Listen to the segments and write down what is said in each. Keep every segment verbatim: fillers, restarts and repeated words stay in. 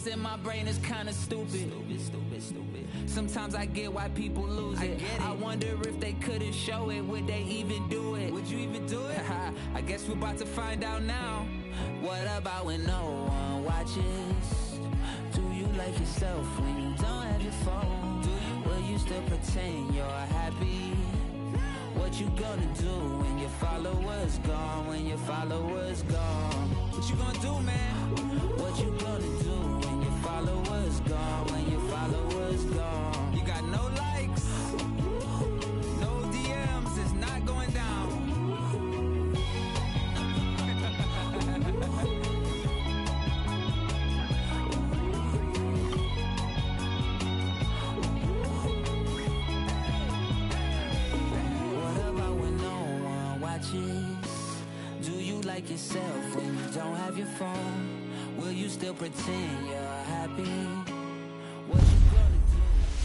in my brain is kinda stupid. Stupid, stupid, stupid. Sometimes I get why people lose it. I, I wonder if they couldn't show it, would they even do it? Would you even do it? I guess we're about to find out now. What about when no one watches? Do you like yourself when you don't have your phone? Do you? Will you still pretend you're happy? What you gonna do when your followers gone? When your followers gone? What you gonna do, man? What you gonna do when your followers gone? When your followers gone? You got no likes, no D Ms, it's not going down. Do you like yourself when you don't have your phone? Will you still pretend you're happy? What you gonna do?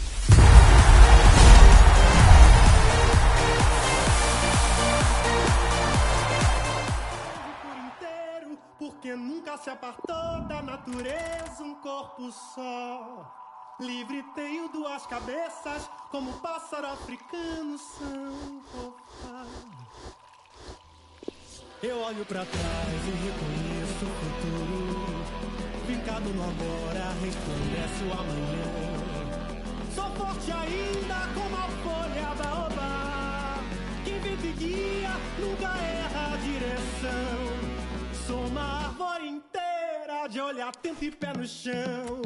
Por inteiro, porque nunca se apartou da natureza um corpo só. Livre tenho duas cabeças, como o pássaro africano são fofas. Eu olho pra trás e reconheço o futuro. Fincado no agora, resplandece o amanhã. Sou forte ainda como a folha baobá. Quem vive guia nunca erra a direção. Sou uma árvore inteira de olho atento e pé no chão.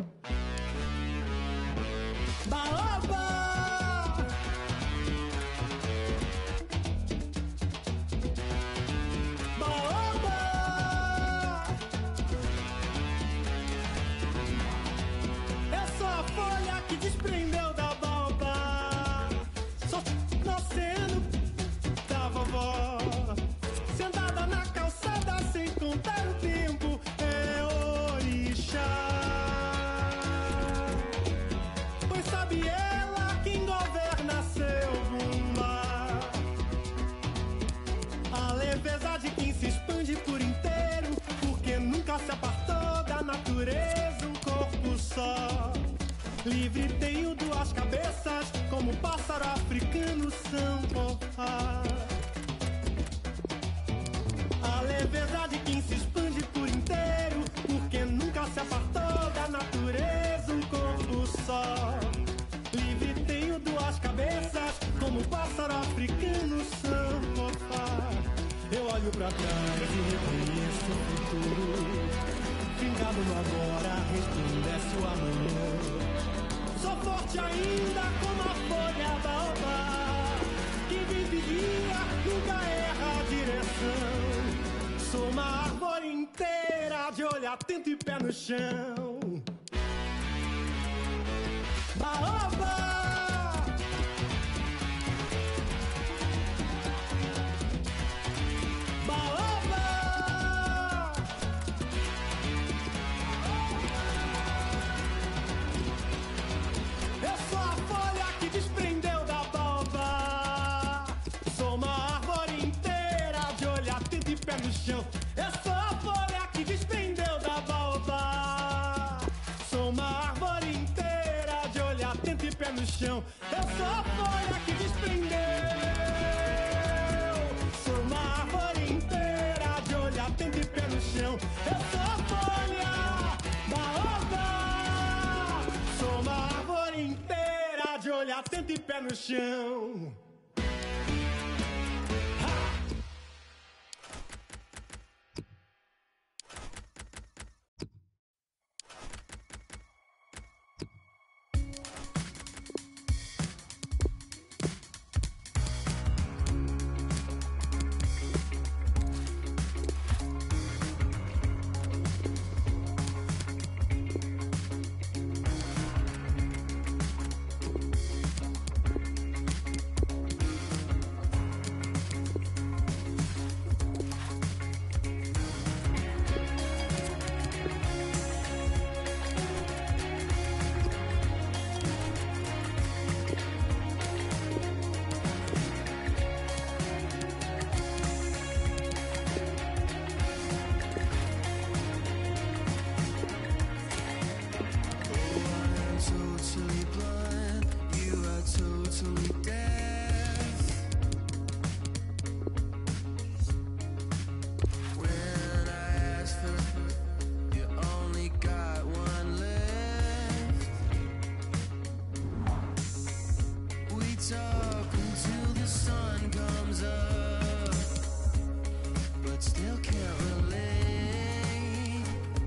Baobá! Desprendeu da baobá, só no oceano da vovó. Sentada na calçada sem contar o tempo, é orixá. Pois sabe ela quem governa seu mar. A leveza de quem se expande por inteiro, porque nunca se apartou da natureza um corpo só. Livre tenho duas cabeças, como o pássaro africano são fofas. A leveza de quem se expande por inteiro, porque nunca se apartou da natureza um corpo só. Livre tenho duas cabeças, como o pássaro africano são fofas. Eu olho pra trás e reconheço o futuro. Fincado no agora, resplandece o amanhã. Sou forte ainda como a folha baobá. Quem vive guia nunca erra a direção. Sou uma árvore inteira de olho atento e pé no chão. Baobá! Eu sou a folha que desprendeu da baobá. Sou uma árvore inteira de olho atento e pé no chão. Eu sou a folha que desprendeu. Sou uma árvore inteira de olho atento e pé no chão. Eu sou a folha baobá. Sou uma árvore inteira de olho atento e pé no chão. talk until the sun comes up, but still can't relate.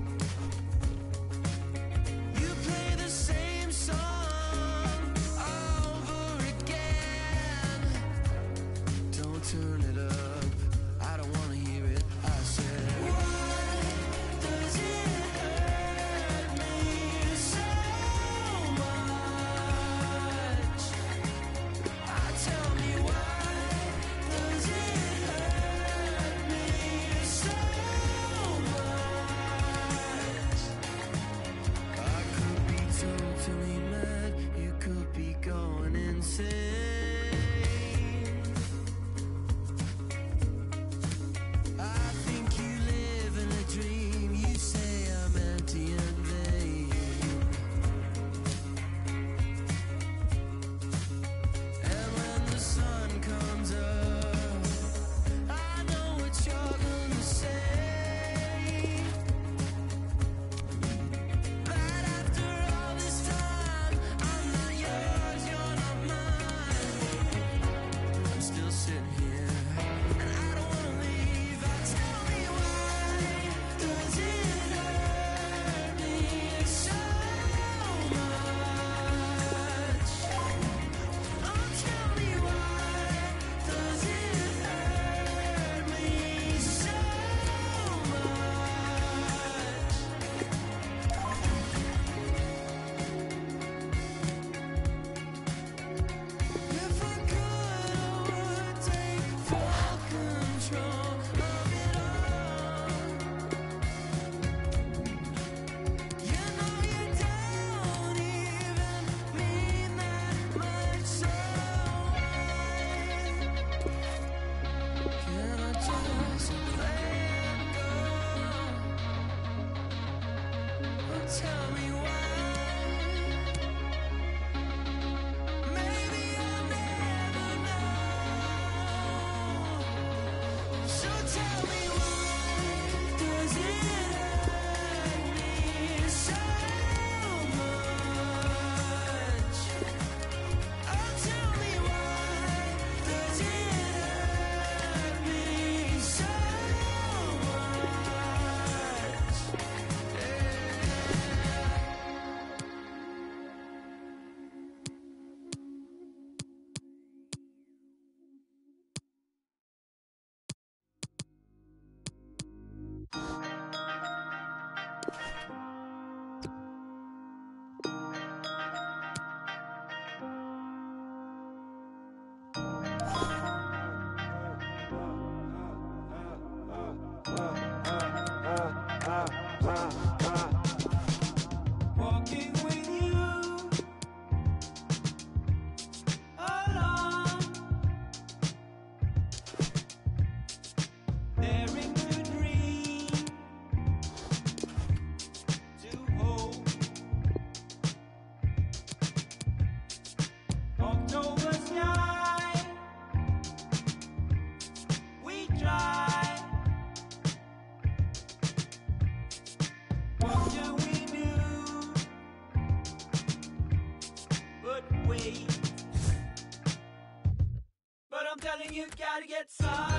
You play the same song over again. Don't turn it up, I don't wanna hear it. I said, why does it hurt me so much? Tell me, why does it hurt me so much? I could be totally mad, you could be going insane. I think you live in a dream, you say I'm empty and vain. And when the sun comes up, I know what you're gonna say. That after all this time, I'm not yours, you're not mine. I'm still sitting here, and I don't wanna leave. Oh, tell me, why does it hurt me so much? Oh, tell me, why does it hurt me so much? If I could, I would take full control of it all. You know you don't even mean that much, so why can't I just let go? Oh, tell me why. Maybe I'll never know. So tell me, why does it hurt me so much? Oh, tell me, why does it hurt me so much? Walking with you along, daring to dream, to hope. October sky, we try. What do we do? But wait. But I'm telling you, gotta get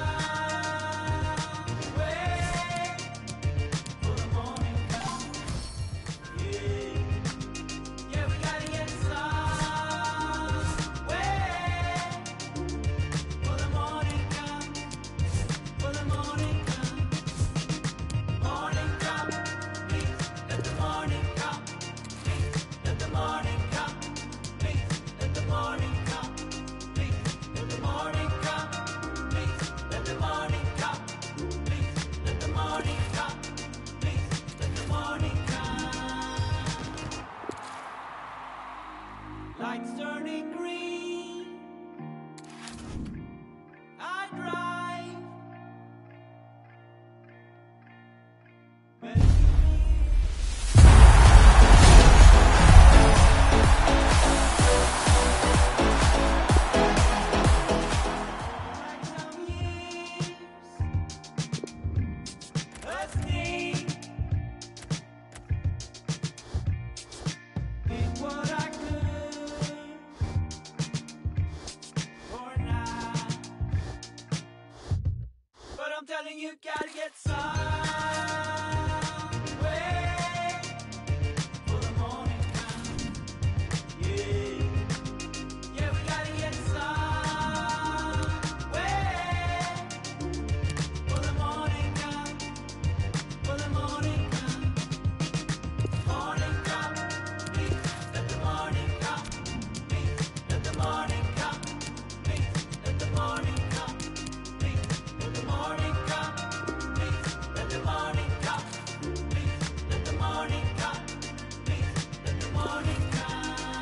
some way for the morning come. Yeah, yeah, we gotta get some way for the morning come. For the morning come. Morning come, please let the morning come. Please let the morning come. Please let the morning come. Please let the morning come. Please let you gotta get some way for the morning come. Yeah, yeah, we gotta get some way for the morning come, for the morning come. Morning come, please let the morning come, please let the morning come, please let the morning come, please let the morning come, please let the morning come, please let the morning come, please let the morning come.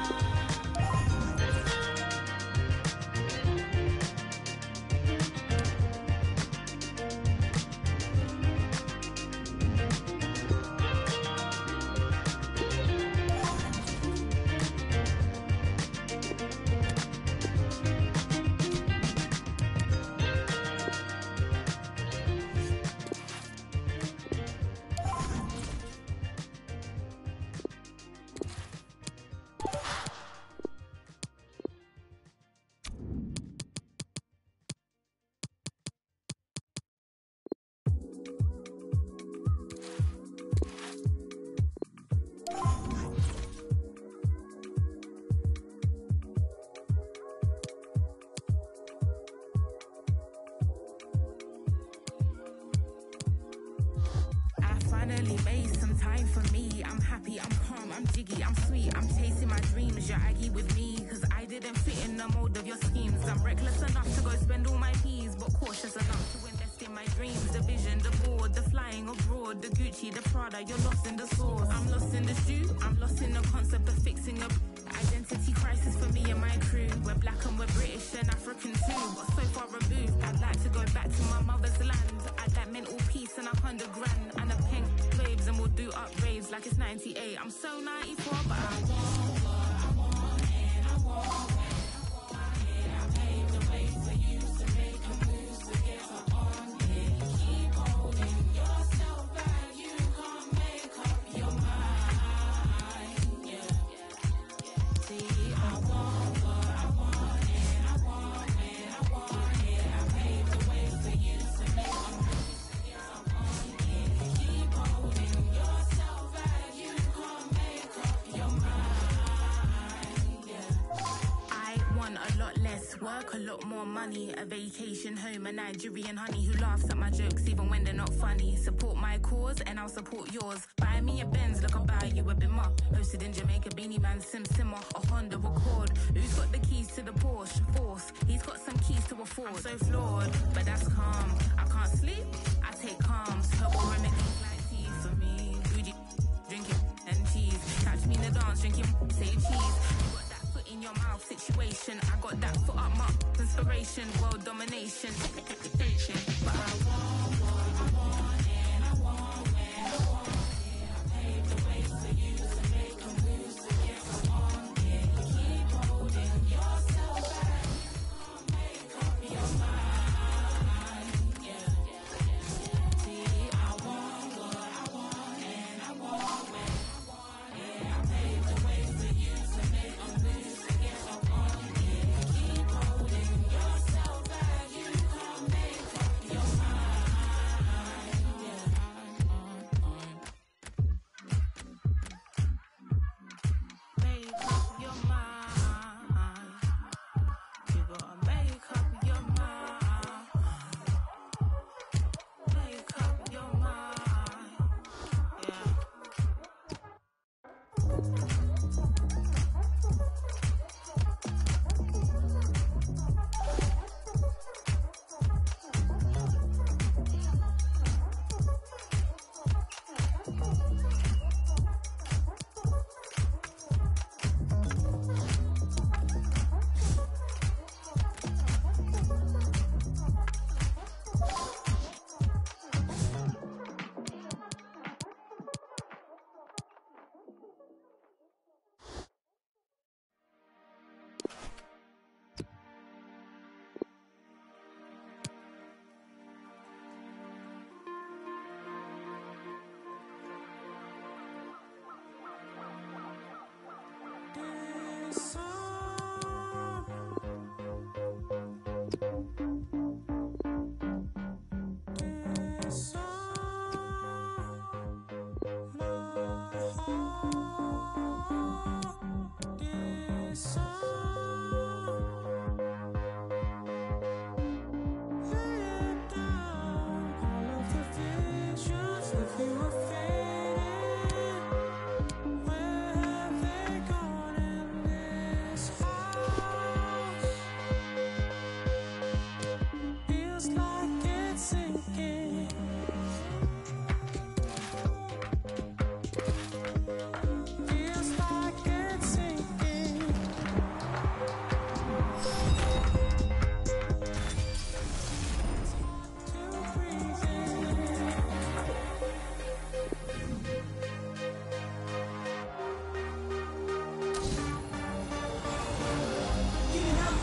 I finally made some time for me. I'm happy, I'm calm, I'm jiggy, I'm sweet. I'm chasing my dreams, you're aggy with me. Cause I didn't fit in the mold of your schemes. I'm reckless enough to go spend all my peas, but cautious enough to invest in my dreams. The vision, the board, the flying abroad, the Gucci, the Prada, you're lost in the sauce. I'm lost in the stew, I'm lost in the concept of fixing a identity crisis for me and my crew. We're black and we're British and African too, but so far removed. I'd like to go back to my mother's land. I'd like mental peace and a hundred grand and a pink waves, and we'll do up raves like it's ninety-eight. I'm so ninety-four, but I want what I want and I want when I want it. I paved the way for you to make a move to get up on it. Keep holding yourself back, you can't make up your mind. Yeah, see, I want what I want and I want when I want it. I paved the way for you to make a move to get up on it. Keep holding yourself back, you can't make up your mind. Yeah. I want a lot less work, a lot more money, a vacation home, a Nigerian honey who laughs at my jokes even when they're not funny. Support my cause and I'll support yours. Buy me a Benz, look, I'll buy you a Bimmer. Hosted in Jamaica, Beanie Man, Sim Simmer, a Honda Accord. Who's got the keys to the Porsche? Force. He's got some keys to afford. I'm so flawed, but that's calm. I can't sleep, I take calms. Herbal remedies like tea for me. Bougie, drinking and cheese. Catch me in the dance, drinking, say cheese. You got that foot in your mouth situation. I got that foot up my inspiration. World domination. But I want what I want and I want when I want it. I paved the way for you to make a move to get up on it. Keep holding yourself back. You can't make up your mind. Yeah. See, I want what I want and I want when I want it. I paved the way for you to make a move to get up on it. Keep holding yourself back. You can't make up your mind.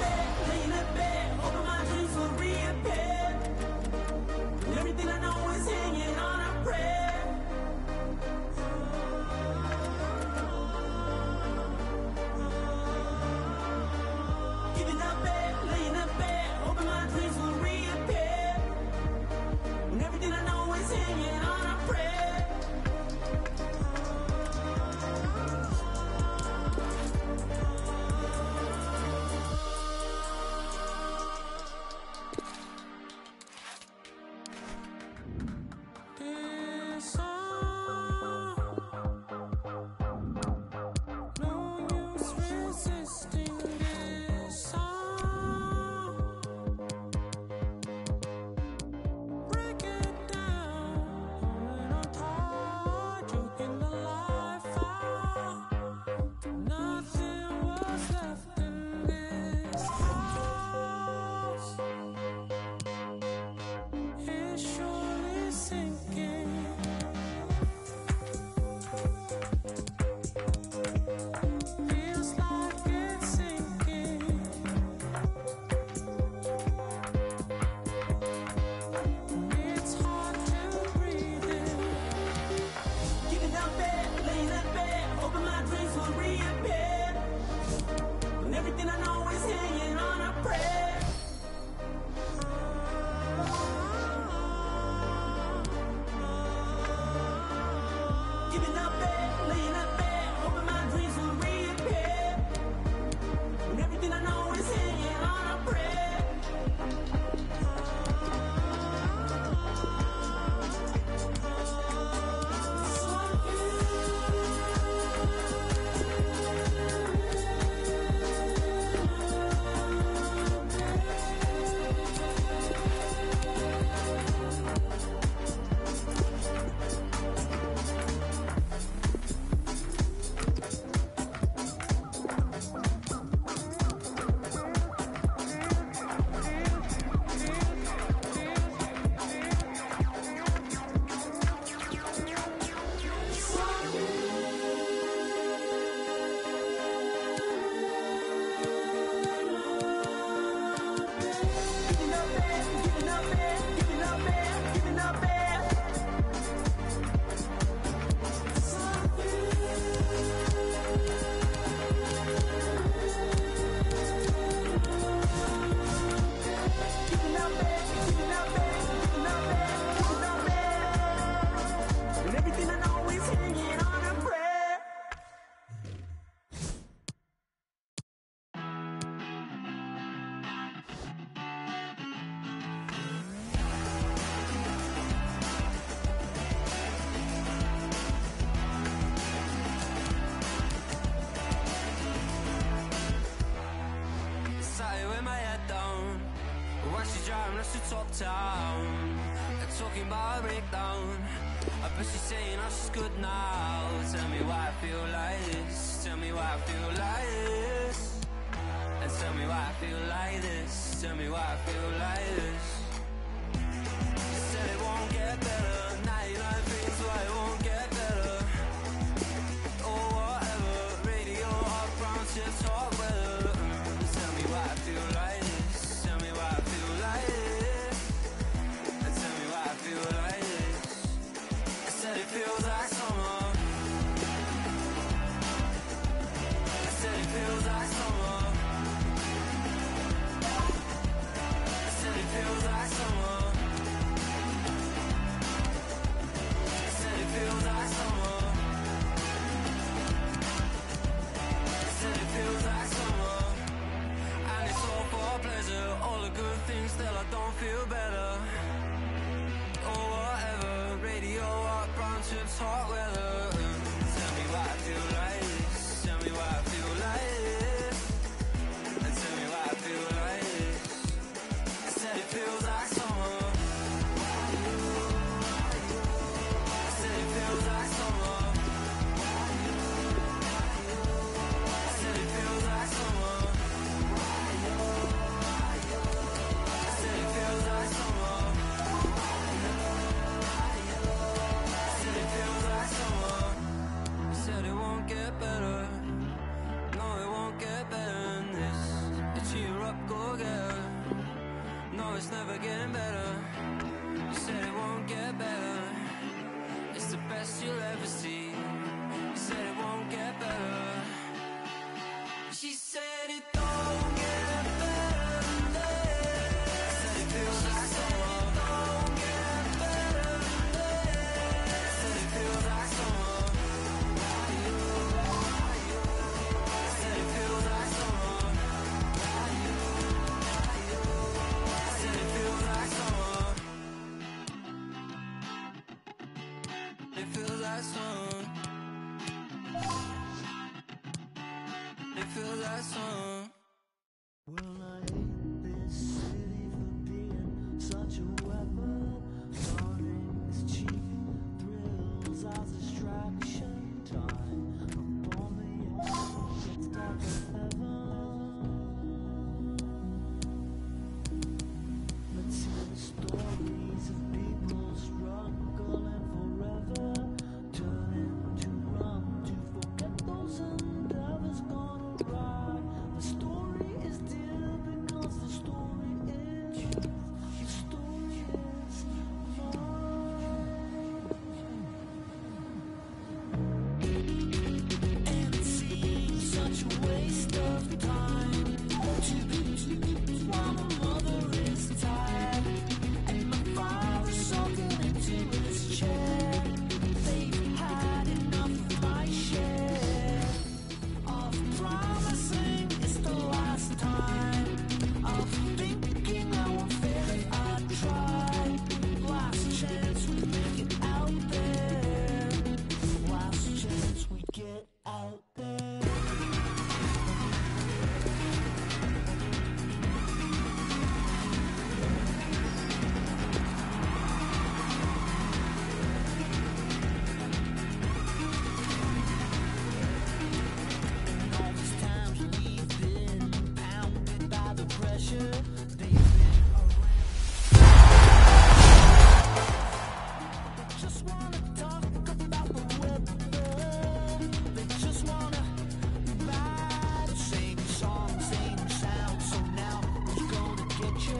Top town, talking about a breakdown. I bet she's saying oh she's good now. Tell me why I feel like this. Tell me why I feel like this. And tell me why I feel like this. Tell me why I feel like this. You said it won't get better. ninety-nine things why it won't get better. Or whatever. Radio up, brown chips, hot weather. Tell me why I feel like this. Tell me why I feel like this. Feel like this. I said it feels like summer. I said it feels like summer. I said it feels like summer.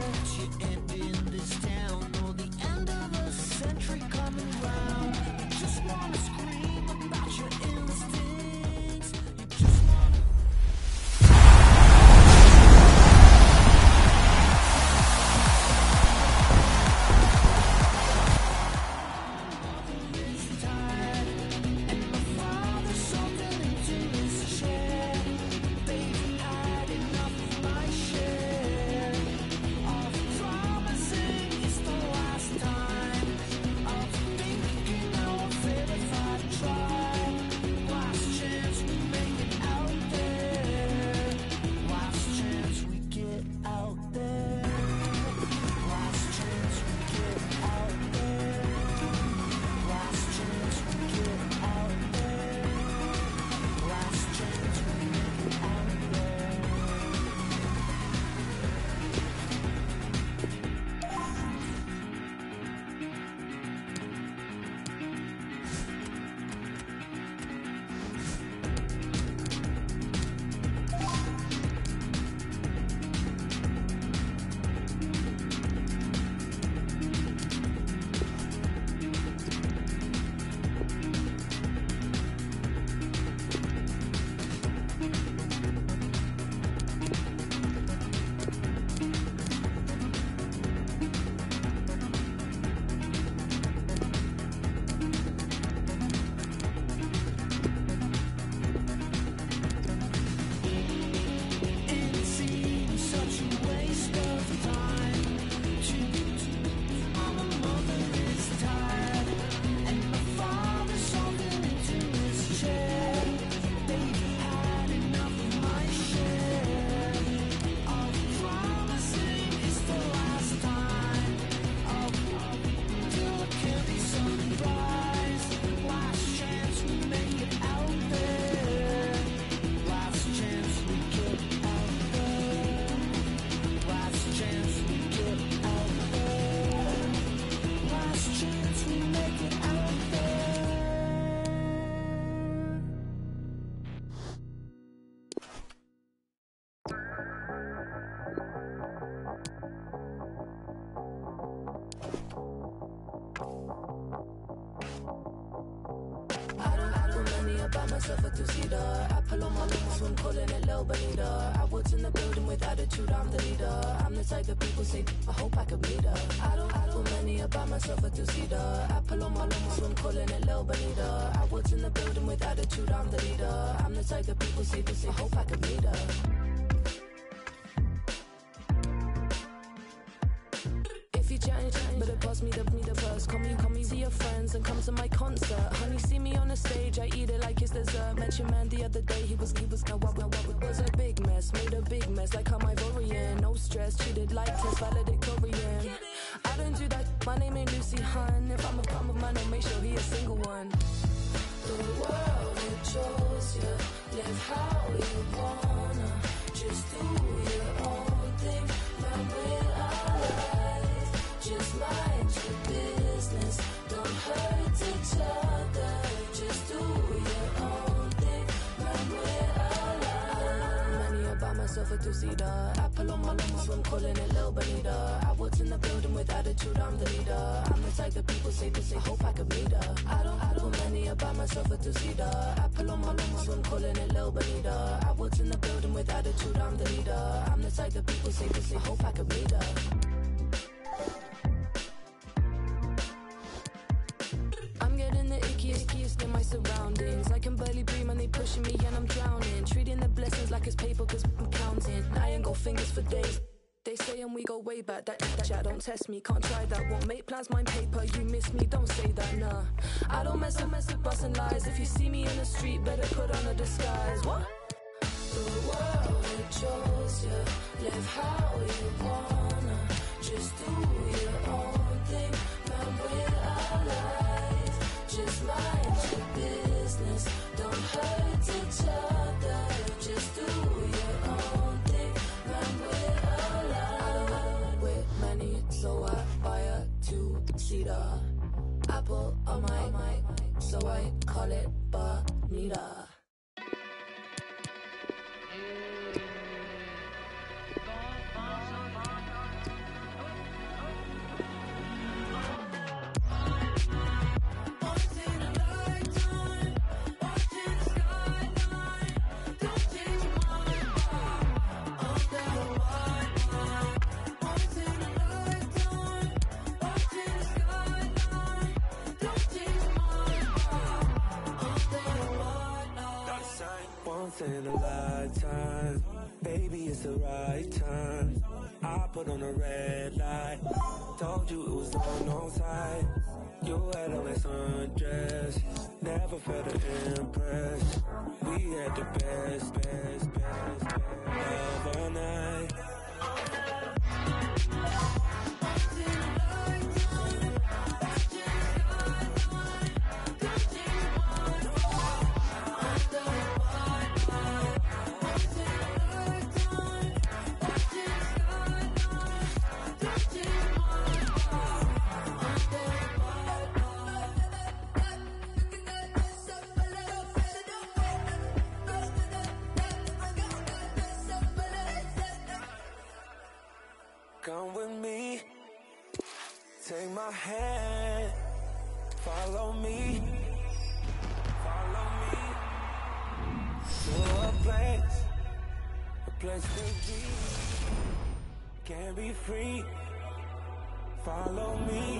By myself a two-seater. I pull on my lungs when calling it Lil Bonita. I walked in the building with attitude, I'm the leader. I'm the type that people say, I hope I could meet her. I don't, I don't many about myself a two-seater. I pull on my lungs when calling it Lil Bonita. I walked in the building with attitude, I'm the leader. I'm the type that people say, they say, I hope I could meet her. Chatting, chatting, but it pass me the me the purse. Call me, call me, see your friends and come to my concert. Honey, see me on the stage, I eat it like it's dessert. Mentioned man the other day, he was he was now what what it was a big mess, made a big mess like I'm Ivorian. No stress, treated like test valedictorian. I don't do that. My name ain't Lucy Hun. If I'm a I'm a man, I'll make sure he a single one. The world it chose you, live how you wanna, just do your own thing. Man, we're alive. Just mind your business, don't hurt each other. Just do your own thing, man, we're alive. Money about myself a two-seater. I pull on my lungs when calling it Lil Bonita. I walked in the building with attitude, I'm the leader. I'm the type that people say, they say, hope I could meet her. I don't, I don't money about myself a two-seater. I pull on my lungs when calling it Lil Bonita. I walked in the building with attitude, I'm the leader. I'm the type that people say, they say, hope I could meet her. I'm getting the ickiest, ickiest in my surroundings. I can barely breathe and they pushing me and I'm drowning. Treating the blessings like it's paper cause I'm counting. I ain't got fingers for days. They say and we go way back, that, that chat don't test me, can't try that. Won't make plans, mind paper, you miss me, don't say that, nah. I don't mess with, mess with busting lies. If you see me in the street, better put on a disguise. What? The world it chose you, live how you wanna, just do your own thing, man, we're alive. Just mind your business, don't hurt each other, just do your own thing, man, we're alive. With money, so I buy a two-seater. Apple on my mic, so I call it Bonita. time. I put on a red light. Told you it was on no side. You had a nice undress. Never felt to impress. We had the best, best, best, best love all night. Come with me, take my hand, follow me, follow me to a place, a place to be, can be free, follow me.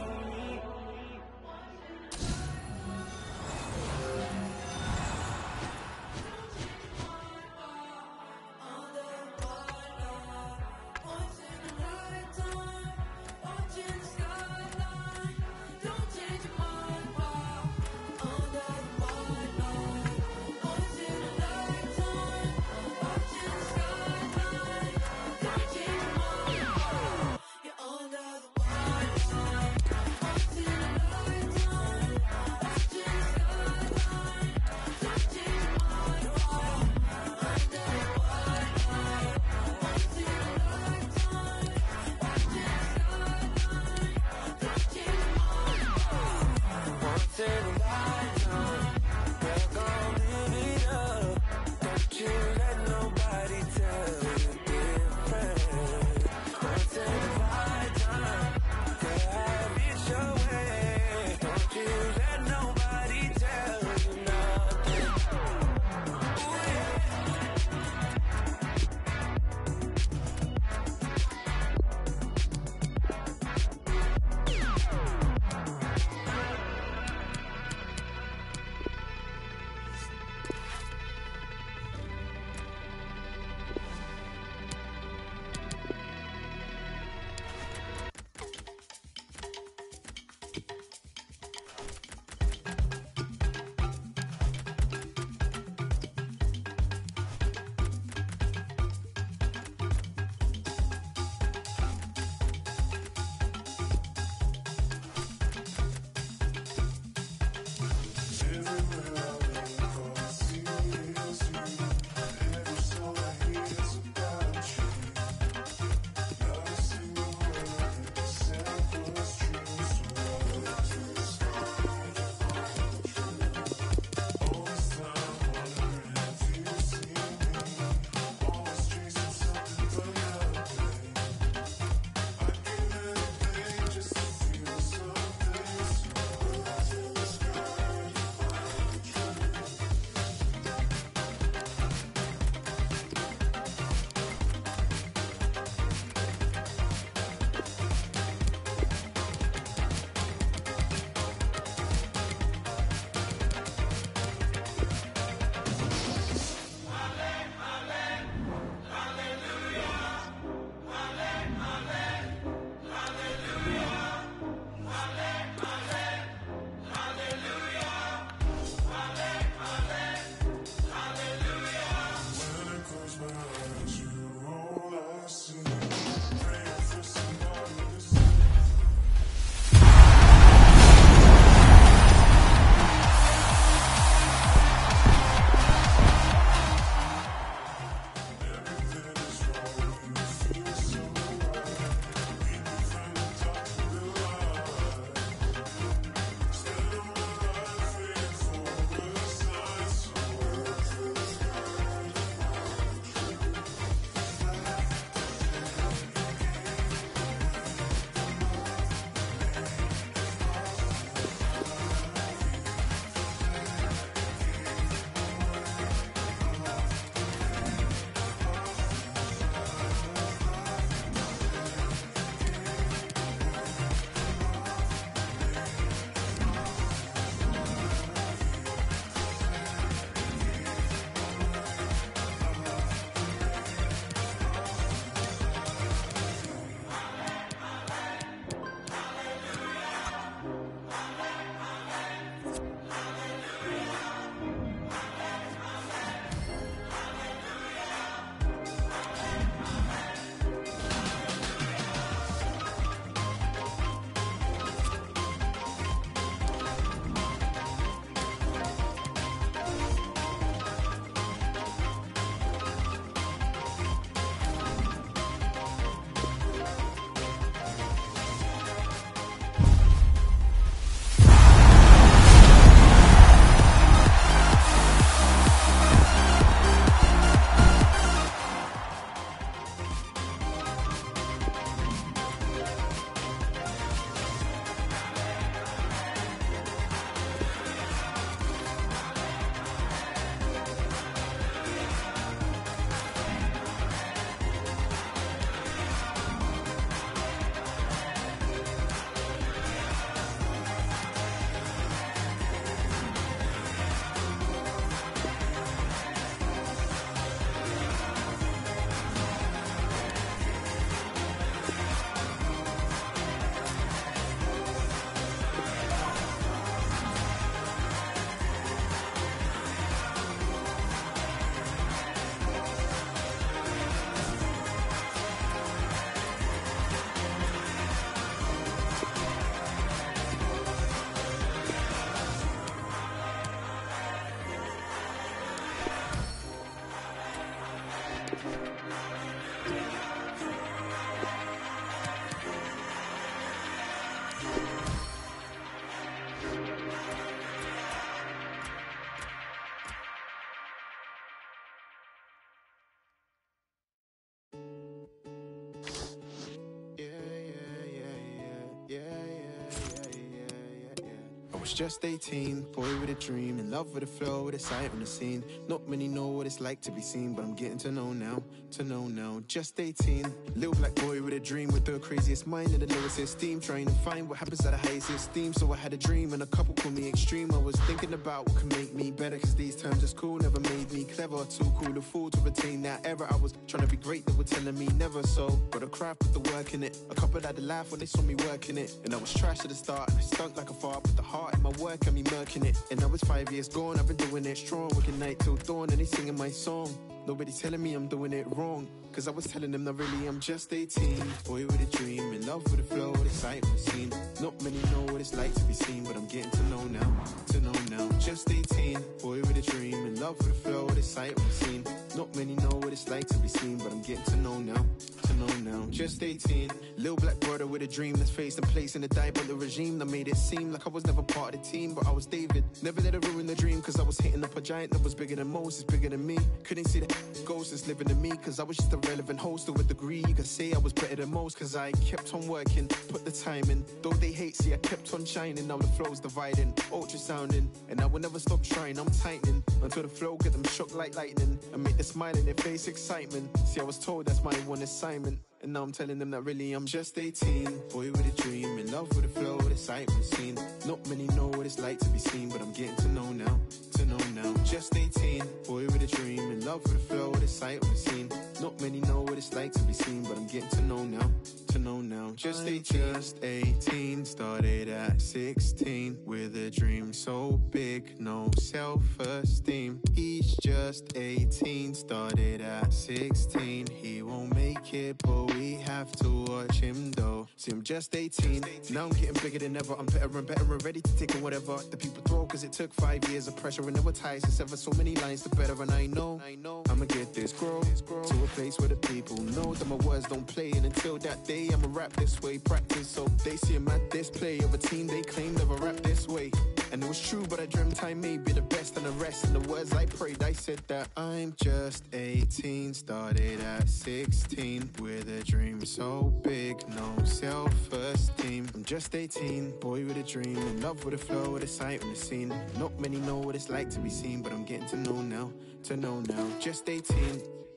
was just eighteen, boy with a dream, in love with the flow, with a sight on the scene. Not many know what it's like to be seen, but I'm getting to know now, to know now. Just eighteen, little black boy with a dream, with the craziest mind and the lowest esteem, trying to find what happens at the highest esteem. So I had a dream and a couple called me extreme. I was thinking about what can make me better, cause these terms is cool, never made me clever. Too cool, a fool to retain that era. I was trying to be great, they were telling me never. So, but I craft with the work in it. A couple had to laugh when they saw me working it. And I was trash at the start, and I stunk like a fart, but the heart in my work and me murking it. And now it's five years gone, I've been doing it strong, working night till dawn, and they singing my song. Nobody's telling me I'm doing it wrong, cause I was telling them that really I'm just eighteen. Boy with a dream, in love with the flow, with the sight on the scene. Not many know what it's like to be seen, but I'm getting to know now, to know now. Just eighteen, boy with a dream, in love with the flow, with the sight on the scene. Not many know what it's like to be seen, but I'm getting to know now, to know now. Just eighteen, little black brother with a dream that's faced and placed in the diabolical regime that made it seem like I was never part of the team, but I was David. Never let it ruin the dream, cause I was hitting up a giant that was bigger than Moses, bigger than me. Couldn't see the ghost that's living in me, cause I was just a relevant host to a degree. You could say I was better than most, cause I kept on working, put the time in. Though they hate, see I kept on shining. Now the flow's dividing, ultrasounding, and I will never stop trying. I'm tightening until the flow get them shook like lightning, and make the smile in their face excitement. See, I was told that's my one assignment, and now I'm telling them that really I'm just eighteen. Boy with a dream, in love with the flow, with the sight on the scene. Not many know what it's like to be seen, but I'm getting to know now, to know now. Just eighteen, boy with a dream, in love with the flow, with the sight on the scene. Not many know what it's like to be seen, but I'm getting to know now, to know now. Just eighteen, just eighteen, started at sixteen, with a dream so big, no self-esteem. He's just eighteen, started at sixteen. He won't make it, but we have to watch him though. See, I'm just eighteen, now I'm getting bigger than ever. I'm better and better and ready to take on whatever the people throw, cause it took five years of pressure and there were ties and sever so many lines to better. And I know, I know I'ma get this grow, to a place where the people know that my words don't play. And until that day, I'ma rap this way, practice so they see a mad display of a team they claim never rap this way. And it was true, but I dreamt I may be the best, and the rest and the words I prayed, I said that I'm just eighteen, started at sixteen, with a dream so big, no self-esteem. I'm just eighteen, boy with a dream, in love with the flow, with the sight on the scene. Not many know what it's like to be seen, but I'm getting to know now, to know now. Just eighteen.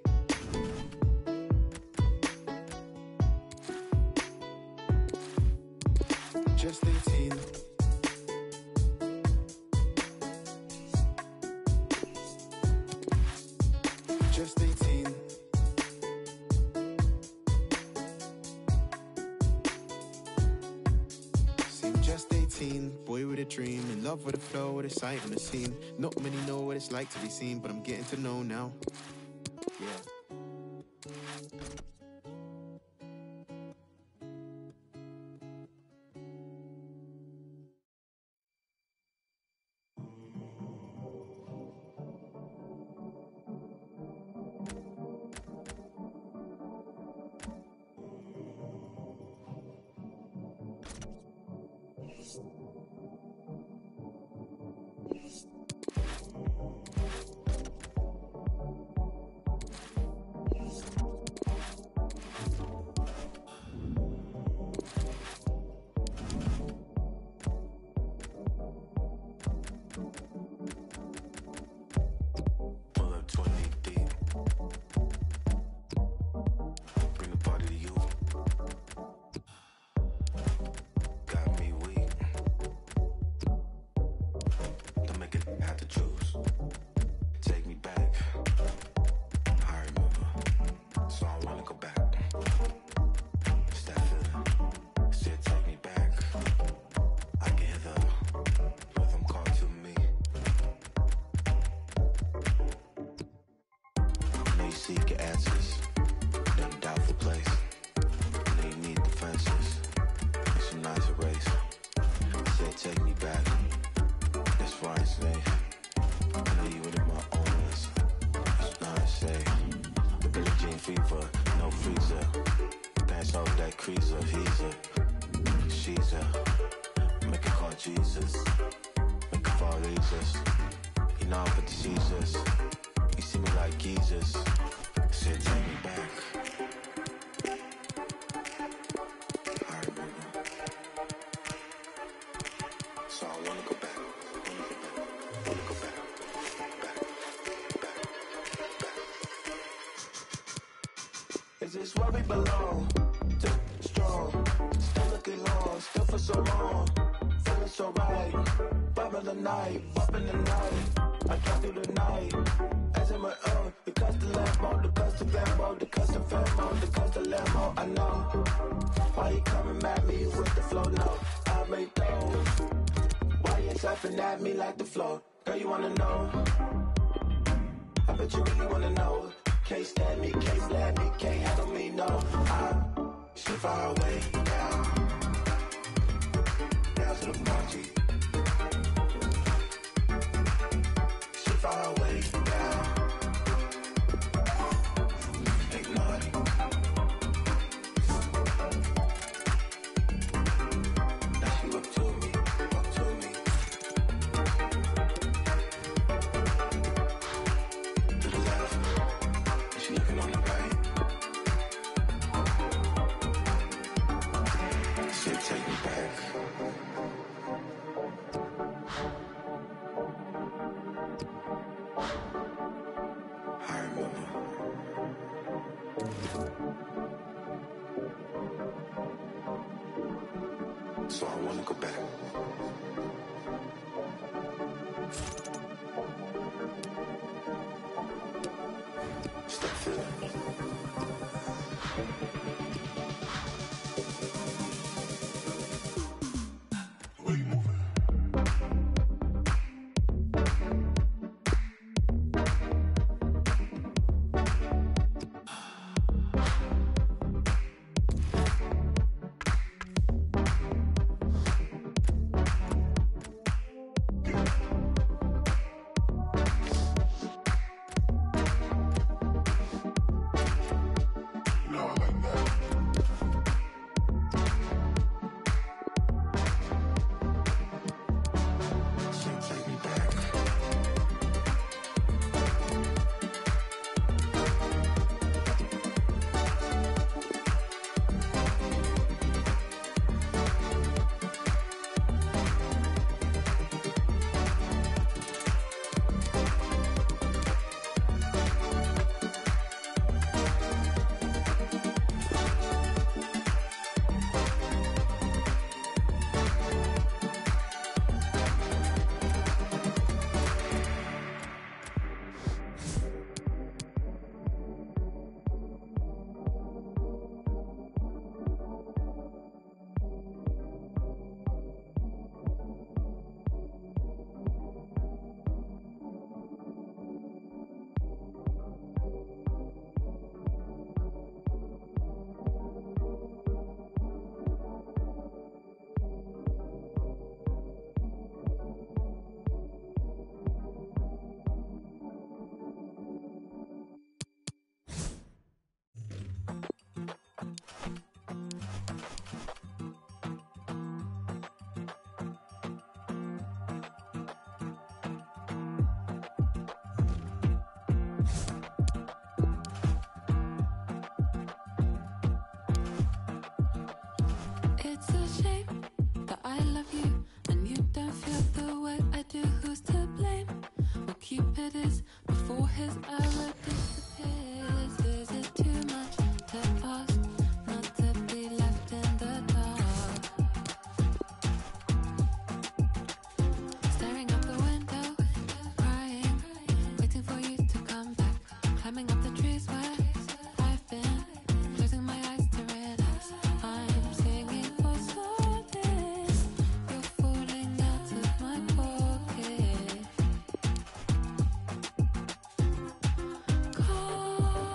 Just eighteen. Just eighteen. Seem just eighteen, boy with a dream, in love with the flow, with a sight on the scene. Not many know what it's like to be seen, but I'm getting to know now. Yeah. So I wanna go back. is where we belong. Too strong, still looking long, still for so long. Feeling so right, vibe in the night, up in the night. I can't do the night. As in my own, the custom Lambo, the custom Lambo, the custom Lambo, the custom Lambo. I know why you coming at me with the flow. No, I made those. Why you laughing at me like the flow? Girl, you wanna know? I bet you really wanna know. Can't stand me, can't stand me, can't handle me, no. I'm so far away now. Down to the party. So far away now. Ignore it. Now she look to me, look to me. To the left. She looking on the right. She take me back. I remember. So I wanna go back. Stop feeling. Where you moving? No, I like that. She take me back. It's a shame that I love you and you don't feel the way I do. Who's to blame? Well, Cupid is before his arrow disappears. Is it too much to ask not to be left in the dark? Staring out the window, crying, waiting for you to come back. Climbing up the trees where I've been, closing my eyes to realize I'm singing for solace. You're falling out of my pocket. Call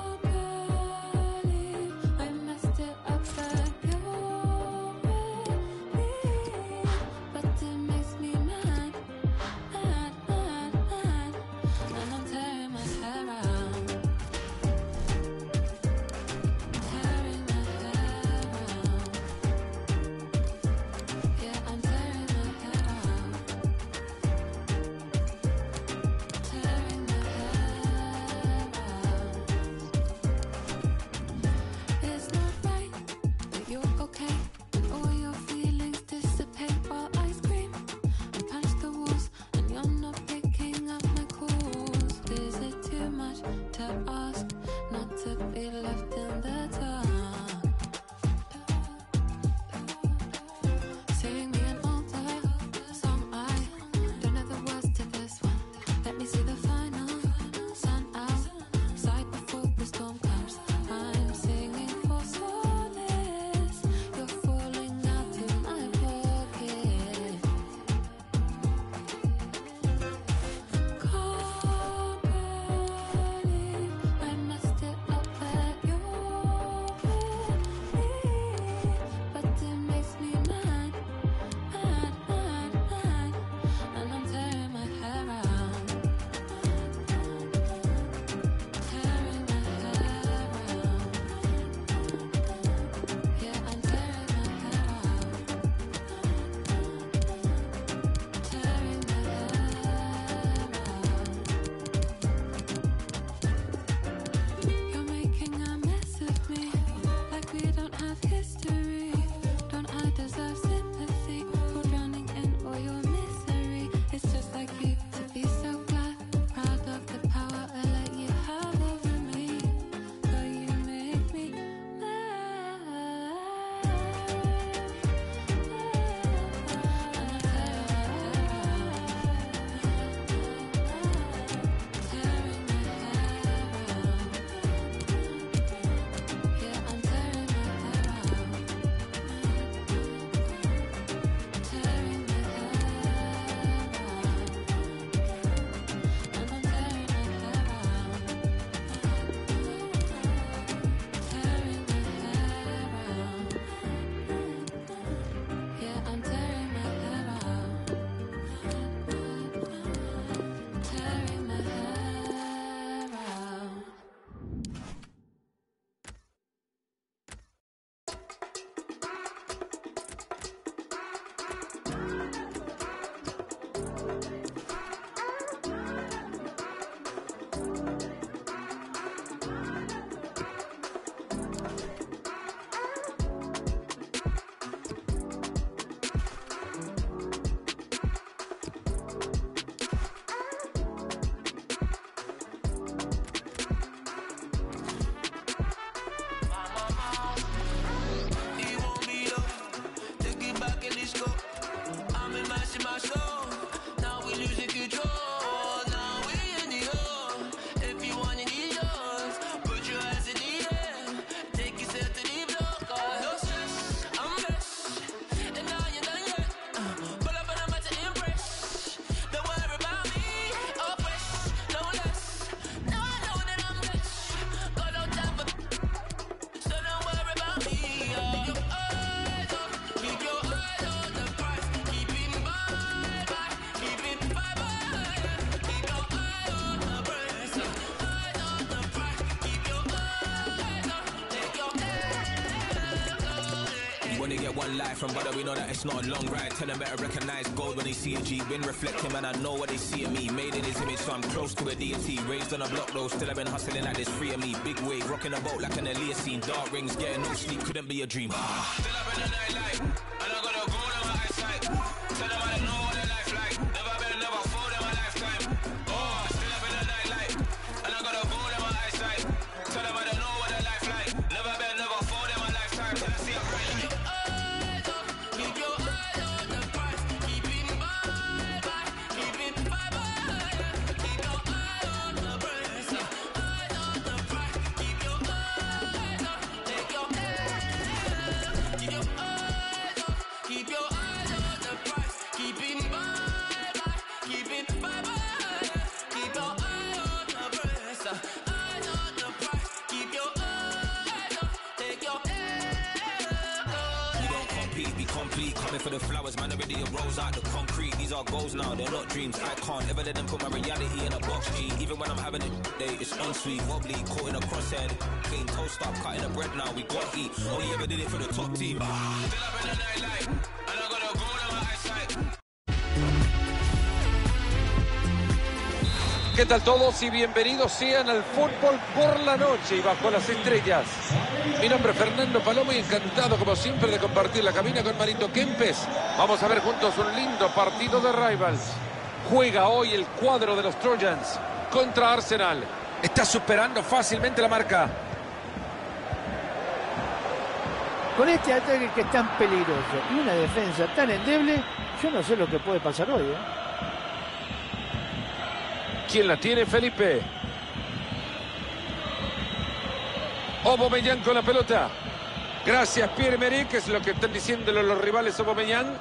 only get one life, and brother, we know that it's not a long ride. Tell them better recognize gold when they see a G. Been reflecting, man, I know what they see in me. Made in his image, so I'm close to a deity. Raised on a block, though, still I've been hustling like there's three of me. Big wave, rocking a boat like an Aaliyah scene. Dark rings, getting no sleep, couldn't be a dream. Still up in the nightlight, and I got a gold in my eyesight. Tell them I don't know what a life like. Never been, never fold in my lifetime. Oh, still up in the nightlight, and I got a gold in my eyesight. Tell them I don't know what a life like. Never been, never fold in my lifetime. Till I see a bright light. Keep your eyes on the prize. Keep it bye bye. Keep it bye bye. Keep your eye on the prize. Eyes on the prize. Keep your eyes on. Take your eyes. Keep your eyes on. Keep your eyes on the prize. Keep it bye bye. Keep it bye bye. Keep your eye on the prize. Eyes on the prize. Keep your eyes on. Take your we don't compete, we complete. Coming for the flowers, man, already a rose out the concrete. These are goals now, they're not dreams. I can't ever let them put my reality in a box, G. Even when I'm having a day, it's unsweet. Wobbly, caught in a crosshead. Clean toast up, cutting the bread now, we got heat. Only ever did it for the top team. Still up in the nightlight, and I got a goal in my eyesight. ¿Qué tal todos y bienvenidos sean al fútbol por la noche y bajo las estrellas? Mi nombre es Fernando Palomo y encantado como siempre de compartir la cabina con Marito Kempes. Vamos a ver juntos un lindo partido de Rivals. Juega hoy el cuadro de los Trojans contra Arsenal. Está superando fácilmente la marca. Con este ataque que es tan peligroso y una defensa tan endeble, yo no sé lo que puede pasar hoy, ¿eh? ¿Quién la tiene? Felipe. Aubameyang con la pelota. Gracias, Pierre-Emerick, es lo que están diciendo los rivales. Aubameyang.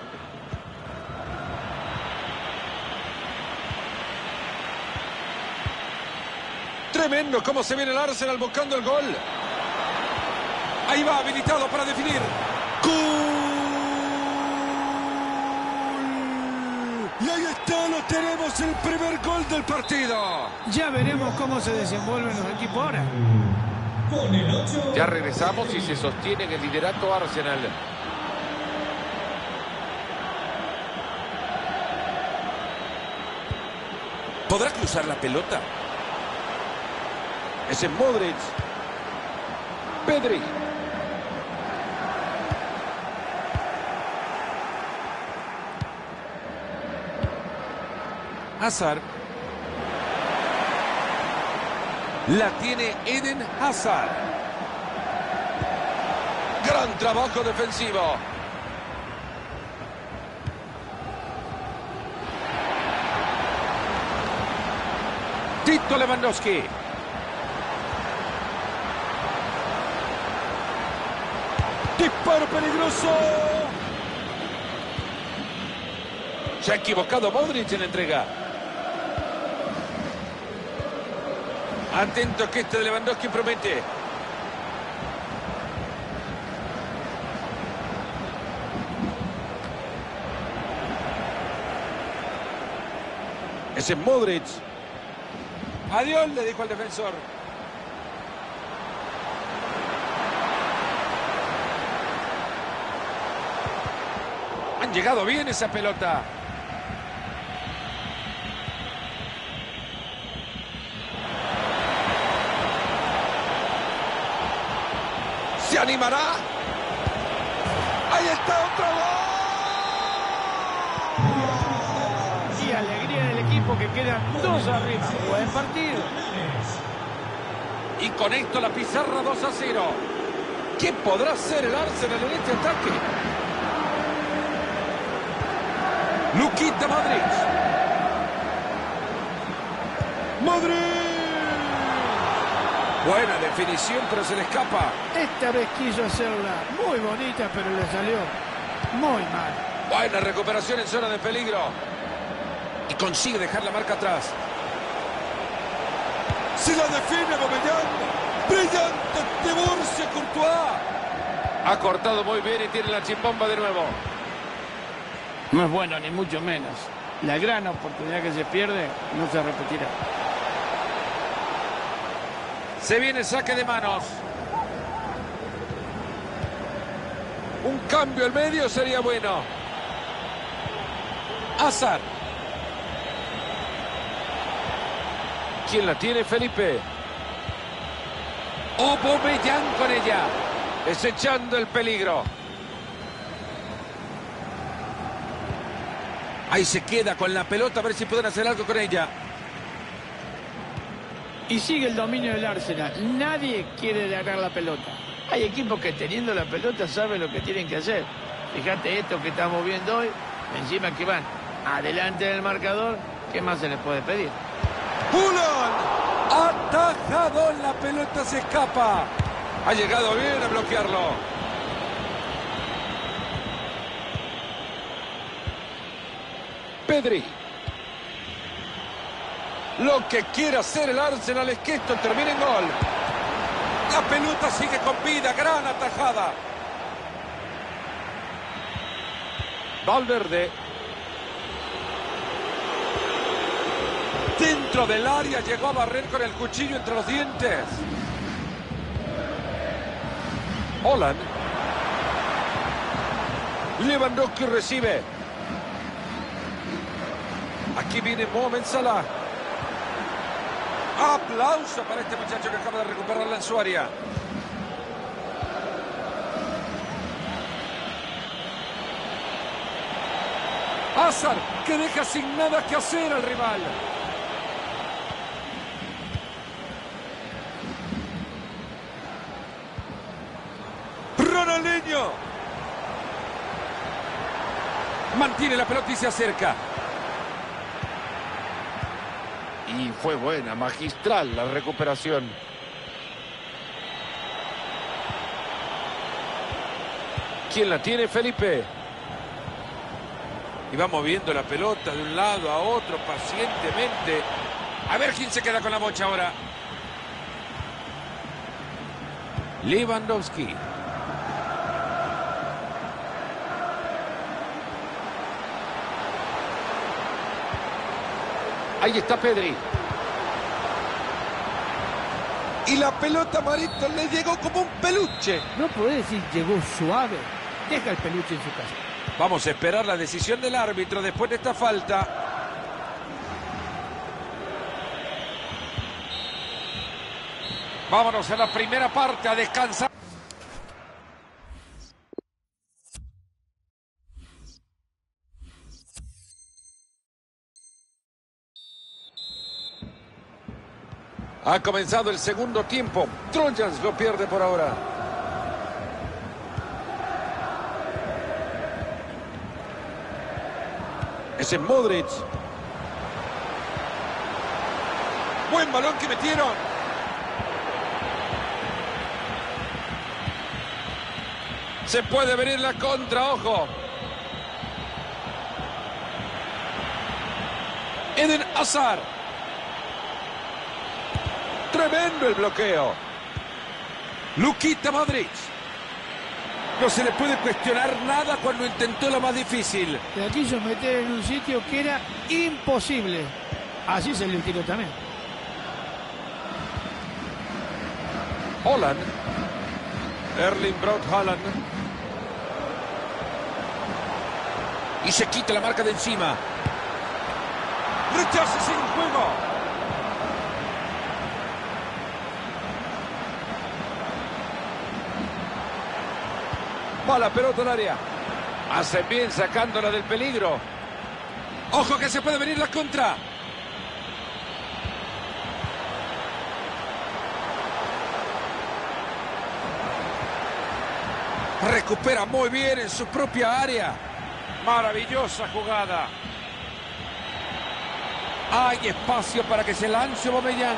Tremendo cómo se viene el Arsenal buscando el gol. Ahí va, habilitado para definir. ¡Gol! Y ahí está, lo tenemos, el primer gol del partido. Ya veremos cómo se desenvuelven los equipos ahora. Ya regresamos y se sostiene en el liderato Arsenal. ¿Podrá cruzar la pelota? Ese es Modric. Pedri. Hazard. La tiene Eden Hazard. Gran trabajo defensivo. Tito Lewandowski. Disparo peligroso. Se ha equivocado Modric en la entrega. Atento que este de Lewandowski promete. Ese es Modric. Adiós, le dijo al defensor. Han llegado bien esa pelota. ¿Se animará? ¡Ahí está otro gol! Y alegría del equipo que quedan dos arriba. Buen partido. Y con esto la pizarra dos a cero. ¿Qué podrá hacer el Arsenal en este ataque? Luquita Modric. Modric. Buena definición, pero se le escapa. Esta vez quiso hacerla muy bonita, pero le salió muy mal. Buena recuperación en zona de peligro. Y consigue dejar la marca atrás. Se la define Aubameyang. Brillante divorcio Courtois. Ha cortado muy bien y tiene la chimbomba de nuevo. No es bueno, ni mucho menos. La gran oportunidad que se pierde no se repetirá. Se viene saque de manos. Un cambio al medio sería bueno. Hazard. ¿Quién la tiene? Felipe. Aubameyang con ella. Desechando el peligro. Ahí se queda con la pelota, a ver si pueden hacer algo con ella. Y sigue el dominio del Arsenal. Nadie quiere largar la pelota. Hay equipos que teniendo la pelota saben lo que tienen que hacer. Fíjate esto que estamos viendo hoy. Encima que van adelante del marcador. ¿Qué más se les puede pedir? ¡Pulon! Atajado, la pelota se escapa. Ha llegado bien a bloquearlo. Pedri. Lo que quiere hacer el Arsenal es que esto termine en gol. La pelota sigue con vida, gran atajada. Valverde. Dentro del área llegó a barrer con el cuchillo entre los dientes. Haaland. Lewandowski recibe. Aquí viene Mohamed Salah. Aplauso para este muchacho que acaba de recuperarla en su área. Hazard, que deja sin nada que hacer al rival. Ronaldinho. Mantiene la pelota y se acerca. Y fue buena, magistral la recuperación. ¿Quién la tiene? Felipe. Y va moviendo la pelota de un lado a otro pacientemente. A ver quién se queda con la bocha ahora. Lewandowski. Ahí está Pedri. Y la pelota, Marito, le llegó como un peluche. No podés decir llegó suave. Deja el peluche en su casa. Vamos a esperar la decisión del árbitro después de esta falta. Vámonos a la primera parte a descansar. Ha comenzado el segundo tiempo. Trojans lo pierde por ahora. Ese es Modric. Buen balón que metieron. Se puede venir la contra, ojo. Eden Hazard. Tremendo el bloqueo. Luka Modric. No se le puede cuestionar nada cuando intentó lo más difícil. La quiso meter en un sitio que era imposible. Así se le tiró también. Haaland. Erling Braut Haaland. Y se quita la marca de encima. Rechaza sin juego. Va la pelota al área. Hace bien sacándola del peligro. Ojo que se puede venir la contra. Recupera muy bien en su propia área. Maravillosa jugada. Hay espacio para que se lance Aubameyang.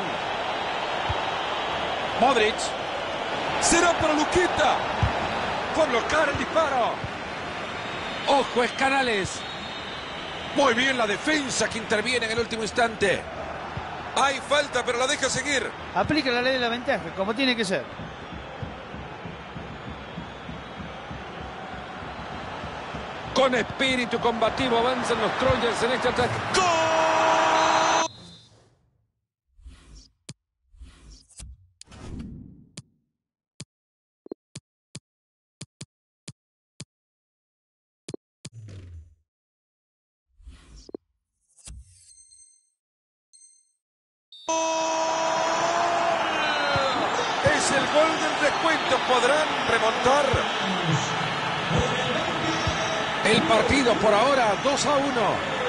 Modric. Será para Luquita. Por bloquear el disparo. Ojo, es Canales. Muy bien la defensa que interviene en el último instante. Hay falta, pero la deja seguir. Aplica la ley de la ventaja, como tiene que ser. Con espíritu combativo avanzan los Trojans en este ataque. ¡Gol! Es el gol del descuento. ¿Podrán remontar? El partido por ahora dos a uno.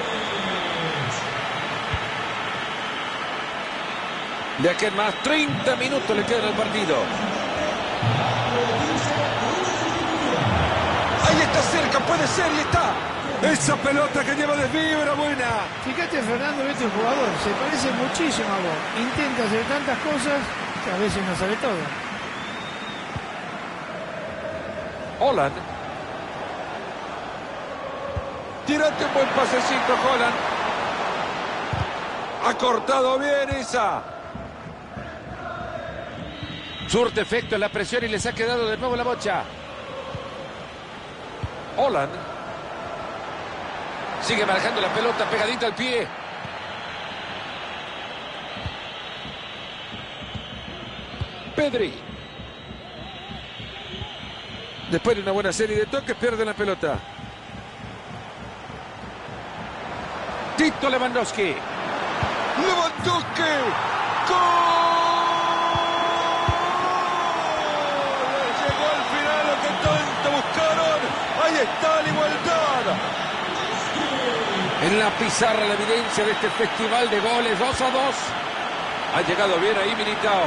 De aquí en más treinta minutos le quedan al partido. Ahí está cerca, puede ser y está. Esa pelota que lleva desvío era buena. Fíjate, Fernando, este jugador se parece muchísimo a vos. Intenta hacer tantas cosas que a veces no sale todo. Holland. Tírate un buen pasecito, Holland. Ha cortado bien esa. Surte efecto en la presión y les ha quedado de nuevo la bocha. Holland. Sigue manejando la pelota pegadita al pie. Pedri. Después de una buena serie de toques, pierde la pelota. Tito Lewandowski. Lewandowski. ¡Gol! Llegó al final lo que tanto buscaron. Ahí está la igualdad. En la pizarra la evidencia de este festival de goles. dos a dos. Ha llegado bien ahí Militao.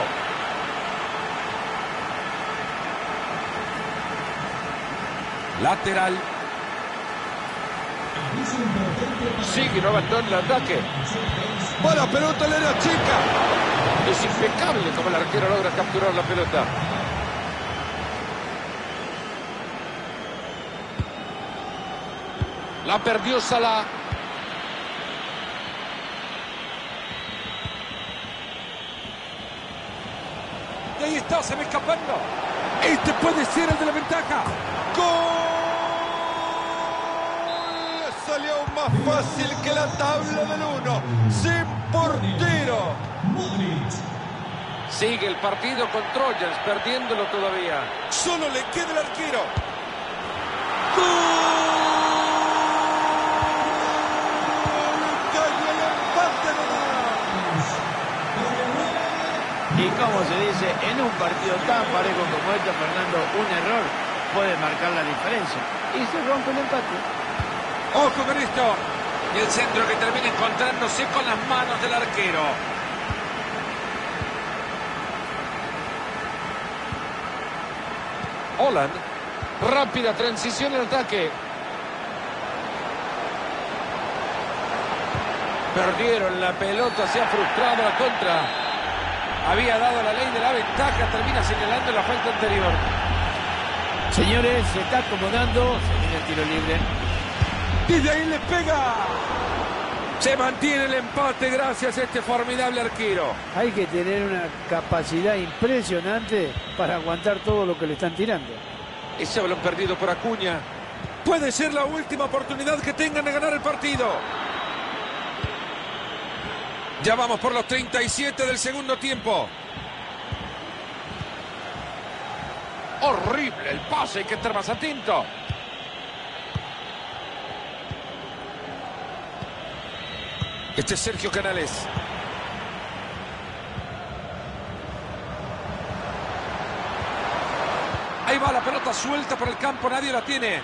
Lateral. Sigue, no abandona el ataque. Buena pelota en la área chica. Es impecable como el arquero logra capturar la pelota. La perdió Salah. Y ahí está, se va escapando. Este puede ser el de la ventaja. ¡Gol! Salió más fácil que la tabla del uno. Sin portero. Sigue el partido con Trojans, perdiéndolo todavía. Solo le queda el arquero. ¡Gol! Cayó el empate nomás. Y como se dice, en un partido tan parejo como este, Fernando, un error puede marcar la diferencia. Y se rompe el empate. Ojo con esto. Y el centro que termina encontrándose con las manos del arquero. Holland. Rápida transición al ataque. Perdieron la pelota, se ha frustrado la contra. Había dado la ley de la ventaja, termina señalando la falta anterior. Señores, se está acomodando, se viene el tiro libre. Desde ahí le pega. Se mantiene el empate gracias a este formidable arquero. Hay que tener una capacidad impresionante para aguantar todo lo que le están tirando. Ese balón perdido por Acuña. Puede ser la última oportunidad que tengan de ganar el partido. Ya vamos por los treinta y siete del segundo tiempo. Horrible el pase, hay que estar más atento. Este es Sergio Canales. Ahí va la pelota suelta por el campo, nadie la tiene.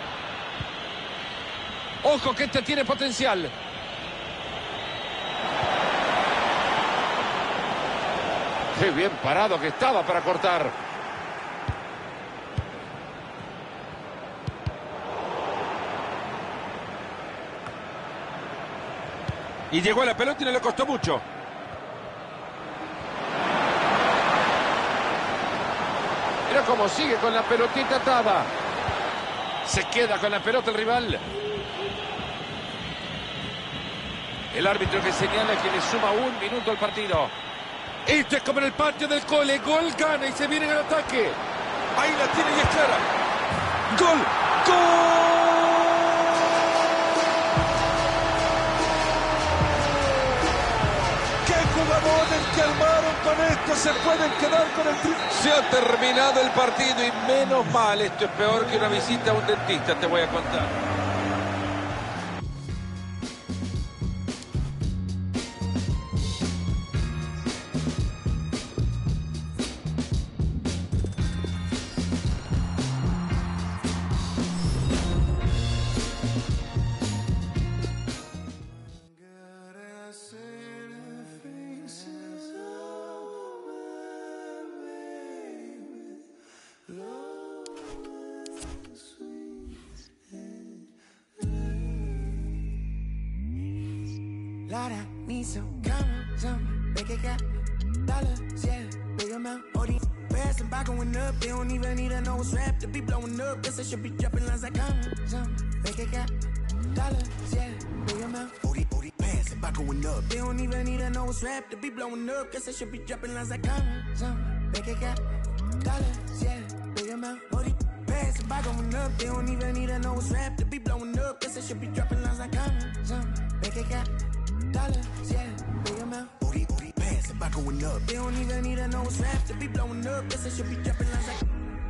Ojo que este tiene potencial. Qué bien parado que estaba para cortar. Y llegó a la pelota y no le costó mucho. Mira cómo sigue con la pelotita atada. Se queda con la pelota el rival. El árbitro que señala que le suma un minuto al partido. Esto es como en el patio del cole. Gol, gana y se viene al ataque. Ahí la tiene y es clara. Gol, gol. Jugadores que armaron con esto se pueden quedar con el triunfo. Se ha terminado el partido y menos mal. Esto es peor que una visita a un dentista, te voy a contar. Lord, I need some commas, some make it got dollars, yeah, big amount. All these prayers and by going up, they don't even need to know what's rap to be blowing up. Guess I should be dropping lines like commas, some make it got dollars, yeah, big amount. All these, all these prayers and by going up, they don't even need to know what's rap to be blowing up. Guess I should be dropping lines like commas, some make it got dollars, yeah, big amount. All these prayers and by going up, they don't even need to know what's rap to be blowing up. Guess I should be dropping lines like commas, some make it got dollars, yeah, big amount. Booty, booty, pants, and by going up. They don't even need to know what's rap to be blowing up. Guess I should be dropping lines like.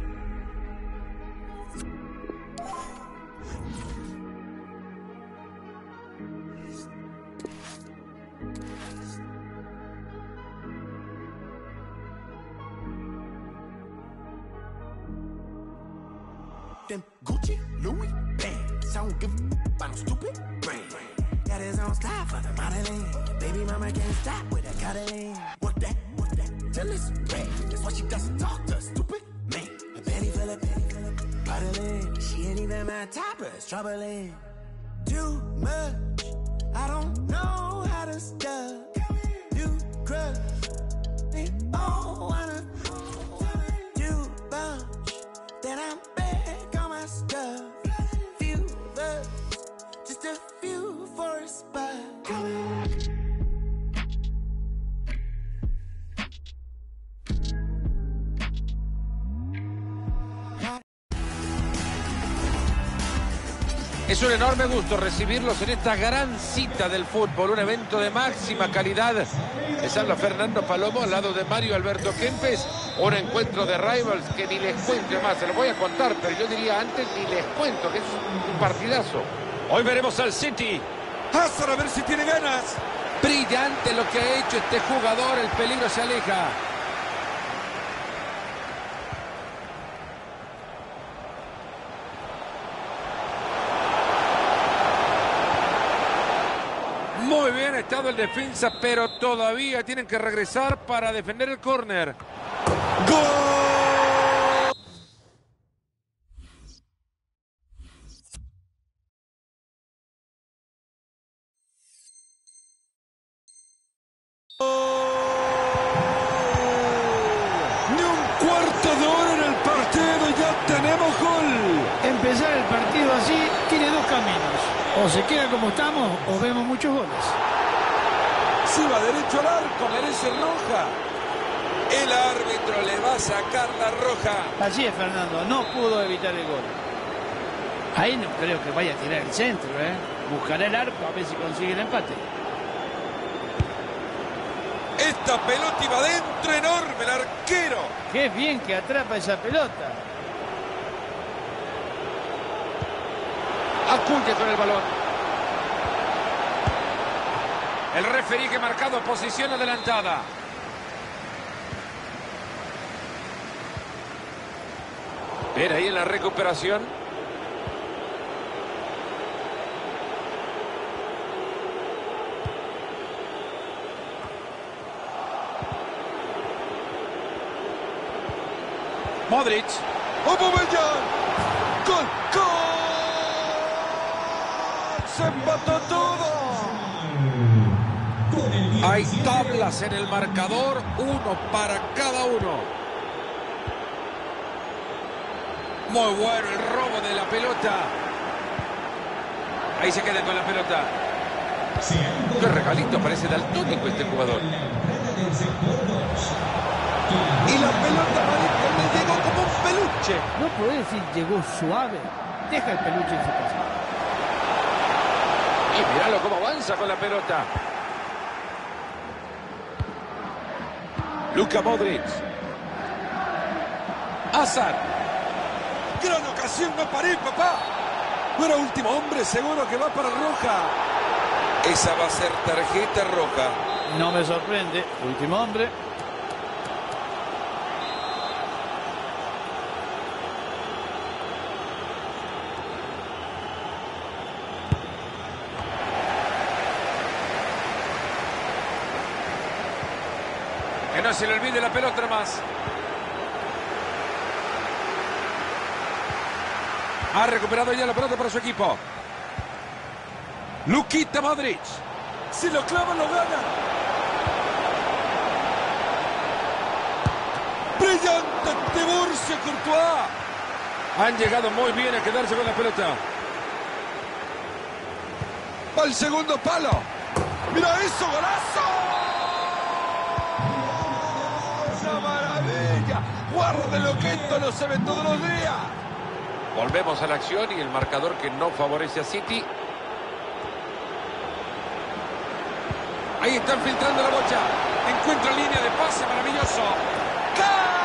Them Gucci, Louis, bands. I don't give a f about no stupid brand. Got his own style for the modeling. Baby mama can't stop with that cuddling. Work that, work that, till it's red. That's why she doesn't talk to a stupid man. A penny full of penny full of puddling. She ain't even my top, but it's troubling. Too much, I don't know how to stop. You crush, they all wanna do bunch. Then I'm back on my stuff. Few bucks, just a few for a spot. Es un enorme gusto recibirlos en esta gran cita del fútbol, un evento de máxima calidad. Les habla Fernando Palomo al lado de Mario Alberto Kempes. Un encuentro de rivals que ni les cuento más, se lo voy a contar, pero yo diría antes ni les cuento que es un partidazo. Hoy veremos al City. Hazard, a ver si tiene ganas. Brillante lo que ha hecho este jugador, el peligro se aleja. Muy bien ha estado el defensa, pero todavía tienen que regresar para defender el córner. ¡Gol! Ni un cuarto de hora en el partido y ya tenemos gol. Empezar el partido así tiene dos caminos. O se queda como estamos o vemos muchos goles. Si va derecho al arco, merece roja. El árbitro le va a sacar la roja. Así es, Fernando, no pudo evitar el gol. Ahí no creo que vaya a tirar el centro, ¿eh? Buscará el arco a ver si consigue el empate. Esta pelota iba adentro, enorme el arquero. Qué bien que atrapa esa pelota. Acuña con el balón. El referí que ha marcado posición adelantada. Bien ahí en la recuperación. Modric. Aubameyang. Gol, gol. Se empató todo. Hay tablas en el marcador, uno para cada uno. Muy bueno el robo de la pelota. Ahí se queda con la pelota. Qué regalito, parece daltónico este jugador. Y la pelota Marito le llegó como un peluche. No puede decir llegó suave. Deja el peluche en su casa. Y míralo cómo avanza con la pelota. Luka Modric. Hazard. Gran ocasión, no paré, papá. Fuera último hombre, seguro que va para roja. Esa va a ser tarjeta roja. No me sorprende. Último hombre. Que no se le olvide la pelota más. Ha recuperado ya la pelota para su equipo. Lukita Modric. Si lo clavan, lo ganan. ¡Brillante Tiburcio Courtois! Han llegado muy bien a quedarse con la pelota. Va el segundo palo. ¡Mira eso, golazo! ¡Una maravilla! Guárdelo que esto no se ve todos los días. Volvemos a la acción y el marcador que no favorece a City. Ahí están filtrando la bocha. Encuentra línea de pase maravilloso. ¡Gol!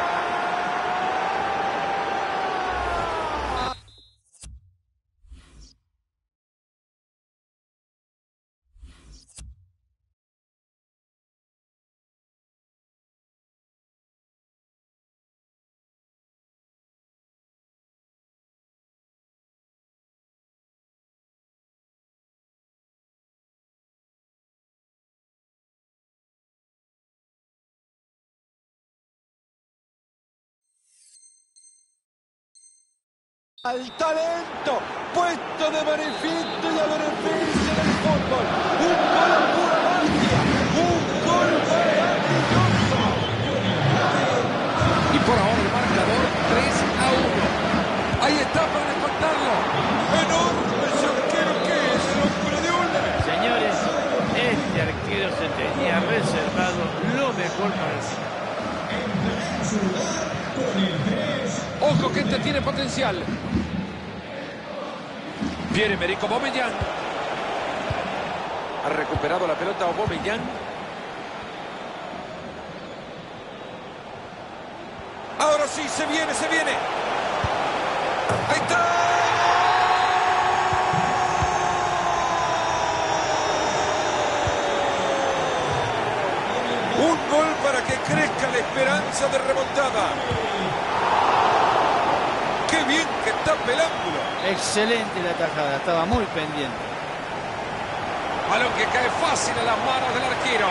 Al talento puesto de manifiesto y a beneficio del fútbol. Un gol pura magia, un gol maravilloso. Y por ahora el marcador tres a uno. Ahí está para descontarlo. Enorme ese arquero que es el hombre de una. Señores, este arquero se tenía reservado lo mejor para el final. Ojo que este tiene potencial. Pierre-Emerick Aubameyang. Ha recuperado la pelota Aubameyang. Ahora sí, se viene, se viene. Ahí está. Un gol para que crezca la esperanza de remontada. ¡Qué bien que está el ángulo! Excelente la tajada, estaba muy pendiente. Balón que cae fácil en las manos del arquero.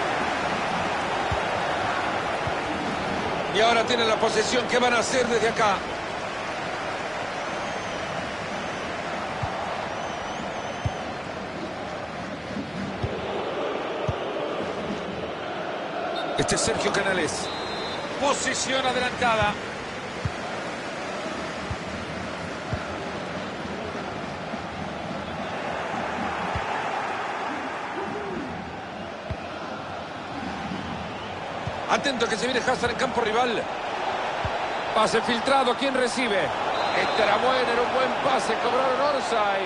Y ahora tienen la posesión. ¿Qué van a hacer desde acá? Este es Sergio Canales. Posición adelantada. Atento que se viene Hazard en campo rival. Pase filtrado. ¿Quién recibe? Este era bueno, era un buen pase. Cobraron offside.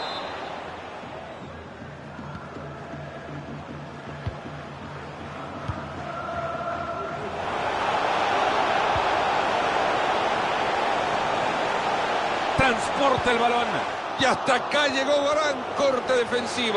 Transporta el balón. Y hasta acá llegó gran corte defensivo.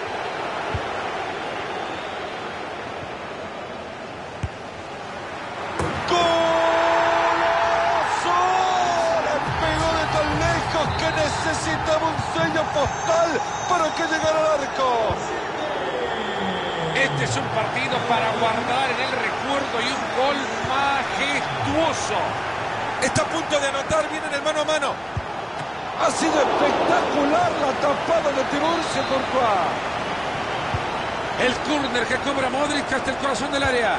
Necesitaba un sello postal para que llegara al arco. Este es un partido para guardar en el recuerdo y un gol majestuoso. Está a punto de anotar, viene en el mano a mano. Ha sido espectacular la tapada de Tiburcio Courtois. El córner que cobra Modric hasta el corazón del área.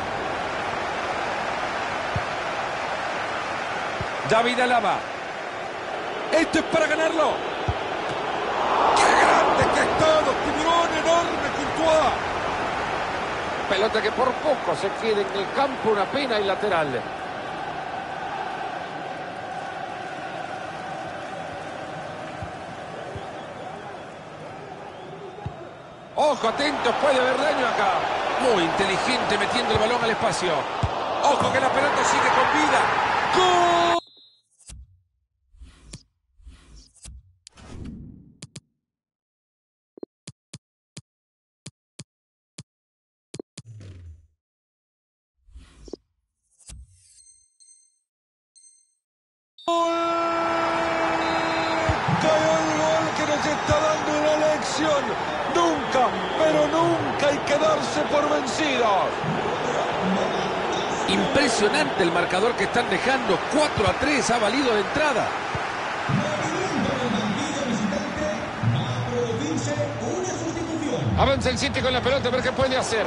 David Alaba. Esto es para ganarlo. ¡Qué grande que es todo! ¡Tiburón enorme, Courtois! Pelota que por poco se queda en el campo, una pena y lateral. Ojo, atentos, puede haber daño acá. Muy inteligente metiendo el balón al espacio. Ojo que la pelota sigue con vida. ¡Gol! Cayó el gol que nos está dando una lección. Nunca, pero nunca hay que darse por vencidos. Impresionante el marcador que están dejando. cuatro a tres ha valido de entrada. A producirse una sustitución. Avanza el City con la pelota, a ver qué puede hacer.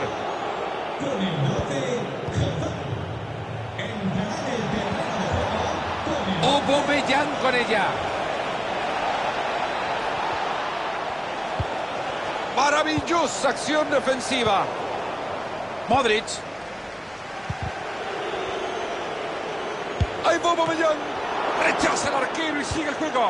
Aubameyang con ella. Maravillosa acción defensiva. Modric. Ahí va Aubameyang. Rechaza el arquero y sigue el juego.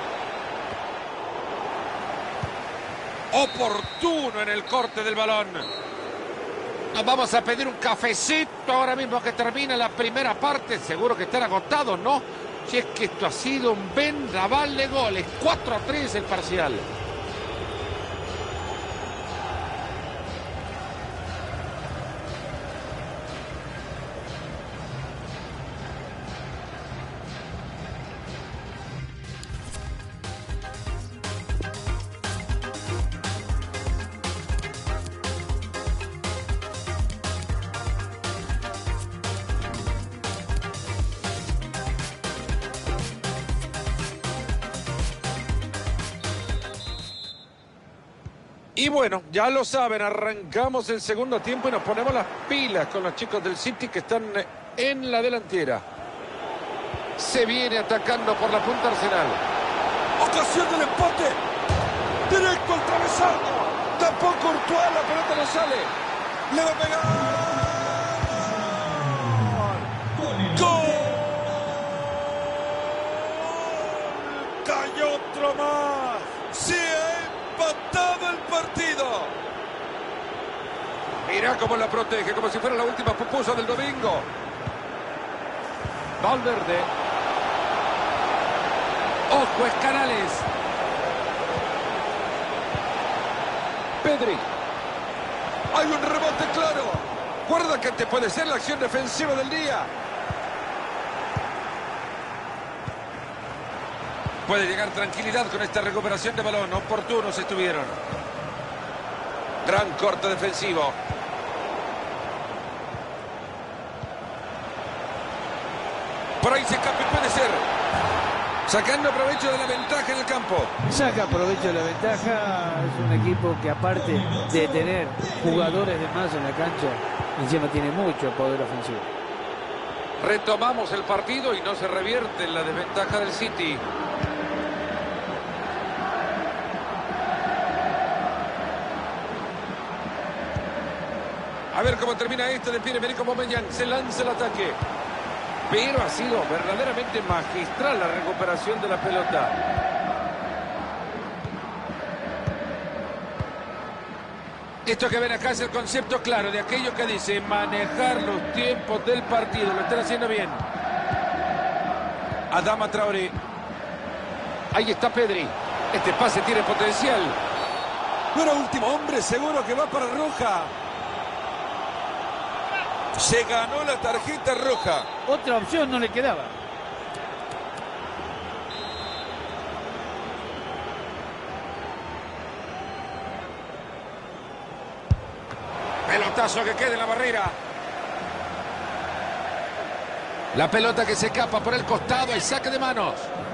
Oportuno en el corte del balón. Nos vamos a pedir un cafecito ahora mismo que termina la primera parte. Seguro que están agotados, ¿no? Si es que esto ha sido un vendaval de goles. cuatro a tres el parcial. Y bueno, ya lo saben, arrancamos el segundo tiempo y nos ponemos las pilas con los chicos del City que están en la delantera. Se viene atacando por la punta Arsenal. Ocasión del empate. Directo al travesaño. Tampoco Courtois, la pelota no sale. Le va a pegar. ¡Gol! Cayó otro más. Se ha empatado el partido. Mira cómo la protege, como si fuera la última pupusa del domingo. Valverde. Ojo, es Canales. Pedri. Hay un rebote claro. Guarda que te puede ser la acción defensiva del día. Puede llegar tranquilidad con esta recuperación de balón. Oportunos estuvieron. Gran corte defensivo. Por ahí se escape, puede ser. Sacando provecho de la ventaja en el campo. Saca provecho de la ventaja. Es un equipo que aparte de tener jugadores de más en la cancha, encima tiene mucho poder ofensivo. Retomamos el partido y no se revierte la desventaja del City. A ver cómo termina esto de Pierre-Emerick Aubameyang. Se lanza el ataque. Pero ha sido verdaderamente magistral la recuperación de la pelota. Esto que ven acá es el concepto claro de aquello que dice manejar los tiempos del partido. Lo están haciendo bien. Adama Traoré. Ahí está Pedri. Este pase tiene potencial. Pero último hombre, seguro que va para roja. Se ganó la tarjeta roja. Otra opción no le quedaba. Pelotazo que queda en la barrera. La pelota que se escapa por el costado. El saque de manos.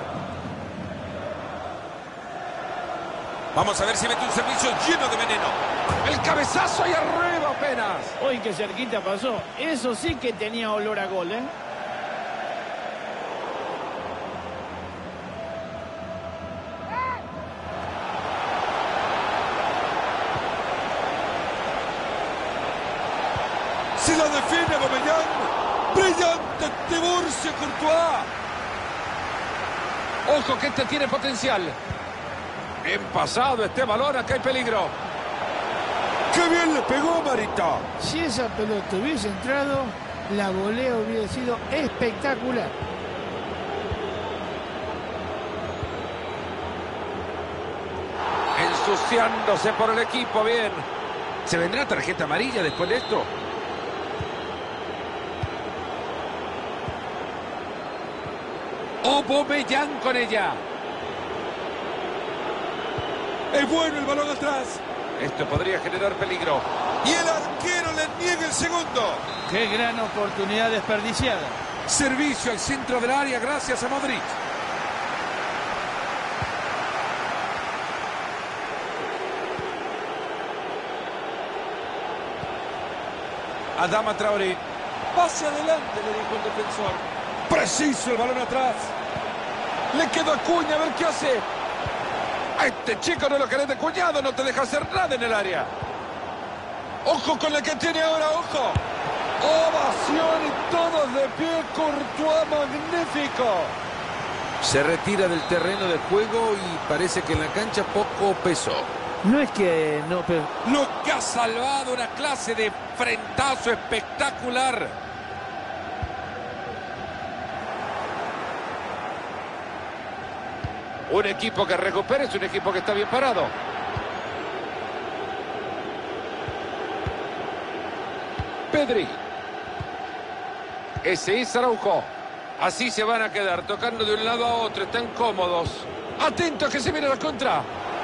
Vamos a ver si mete un servicio lleno de veneno. El cabezazo y arriba apenas. Hoy que cerquita pasó. Eso sí que tenía olor a gol, ¿eh? Se la define Aubameyang. Brillante divorcio Courtois. Ojo que este tiene potencial. Bien pasado este balón, acá hay peligro. ¡Qué bien le pegó, Marita! Si esa pelota hubiese entrado, la volea hubiera sido espectacular. Ensuciándose por el equipo, bien. ¿Se vendrá tarjeta amarilla después de esto? Aubameyang con ella. Es bueno el balón atrás. Esto podría generar peligro. Y el arquero le niega el segundo. ¡Qué gran oportunidad desperdiciada! Servicio al centro del área gracias a Modric. Adama Traoré. Pase adelante, le dijo el defensor. Preciso el balón atrás. Le quedó a Acuña, a ver qué hace. A este chico no lo querés de cuñado, no te deja hacer nada en el área. Ojo con la que tiene ahora, ojo. Ovación y todos de pie. Courtois, magnífico. Se retira del terreno de juego y parece que en la cancha poco pesó. No es que no, pero... Lo que ha salvado, una clase de frentazo espectacular. Un equipo que recupera es un equipo que está bien parado. Pedri. Ese es Araujo. Así se van a quedar, tocando de un lado a otro. Están cómodos. Atentos que se viene la contra.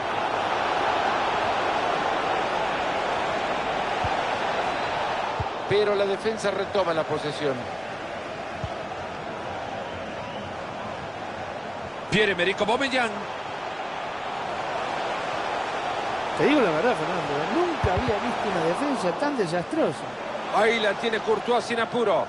Pero la defensa retoma la posesión. Pierre-Emerick Aubameyang. Te digo la verdad, Fernando, nunca había visto una defensa tan desastrosa. Ahí la tiene Courtois sin apuro.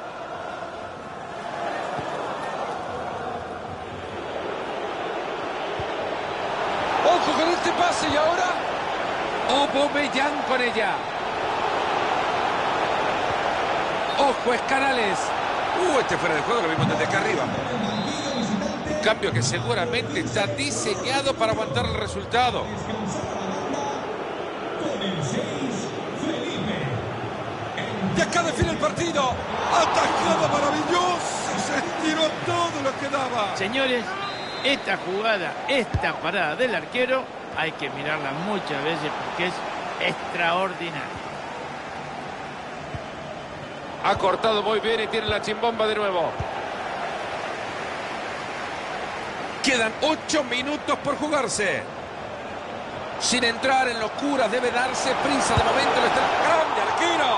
Ojo con este pase y ahora Aubameyang con ella. Ojo, es Canales. Uh, este fuera de juego lo vimos desde acá arriba. Un cambio que seguramente está diseñado para aguantar el resultado. y acá define el partido. Atajada maravillosa. Se estiró todo lo que daba. Señores, esta jugada, esta parada del arquero, hay que mirarla muchas veces porque es extraordinaria. Ha cortado muy bien y tiene la chimbomba de nuevo. Quedan ocho minutos por jugarse. Sin entrar en locuras, debe darse prisa. De momento le está grande arquero.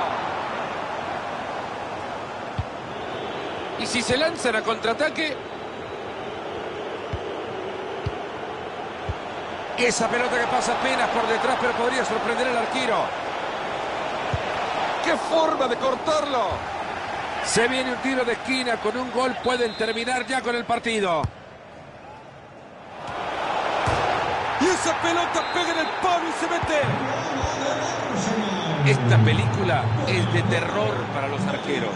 Y si se lanzan a contraataque, esa pelota que pasa apenas por detrás, pero podría sorprender al arquero. ¡Qué forma de cortarlo! Se viene un tiro de esquina. Con un gol pueden terminar ya con el partido. Y esa pelota pega en el palo y se mete. Esta película es de terror para los arqueros.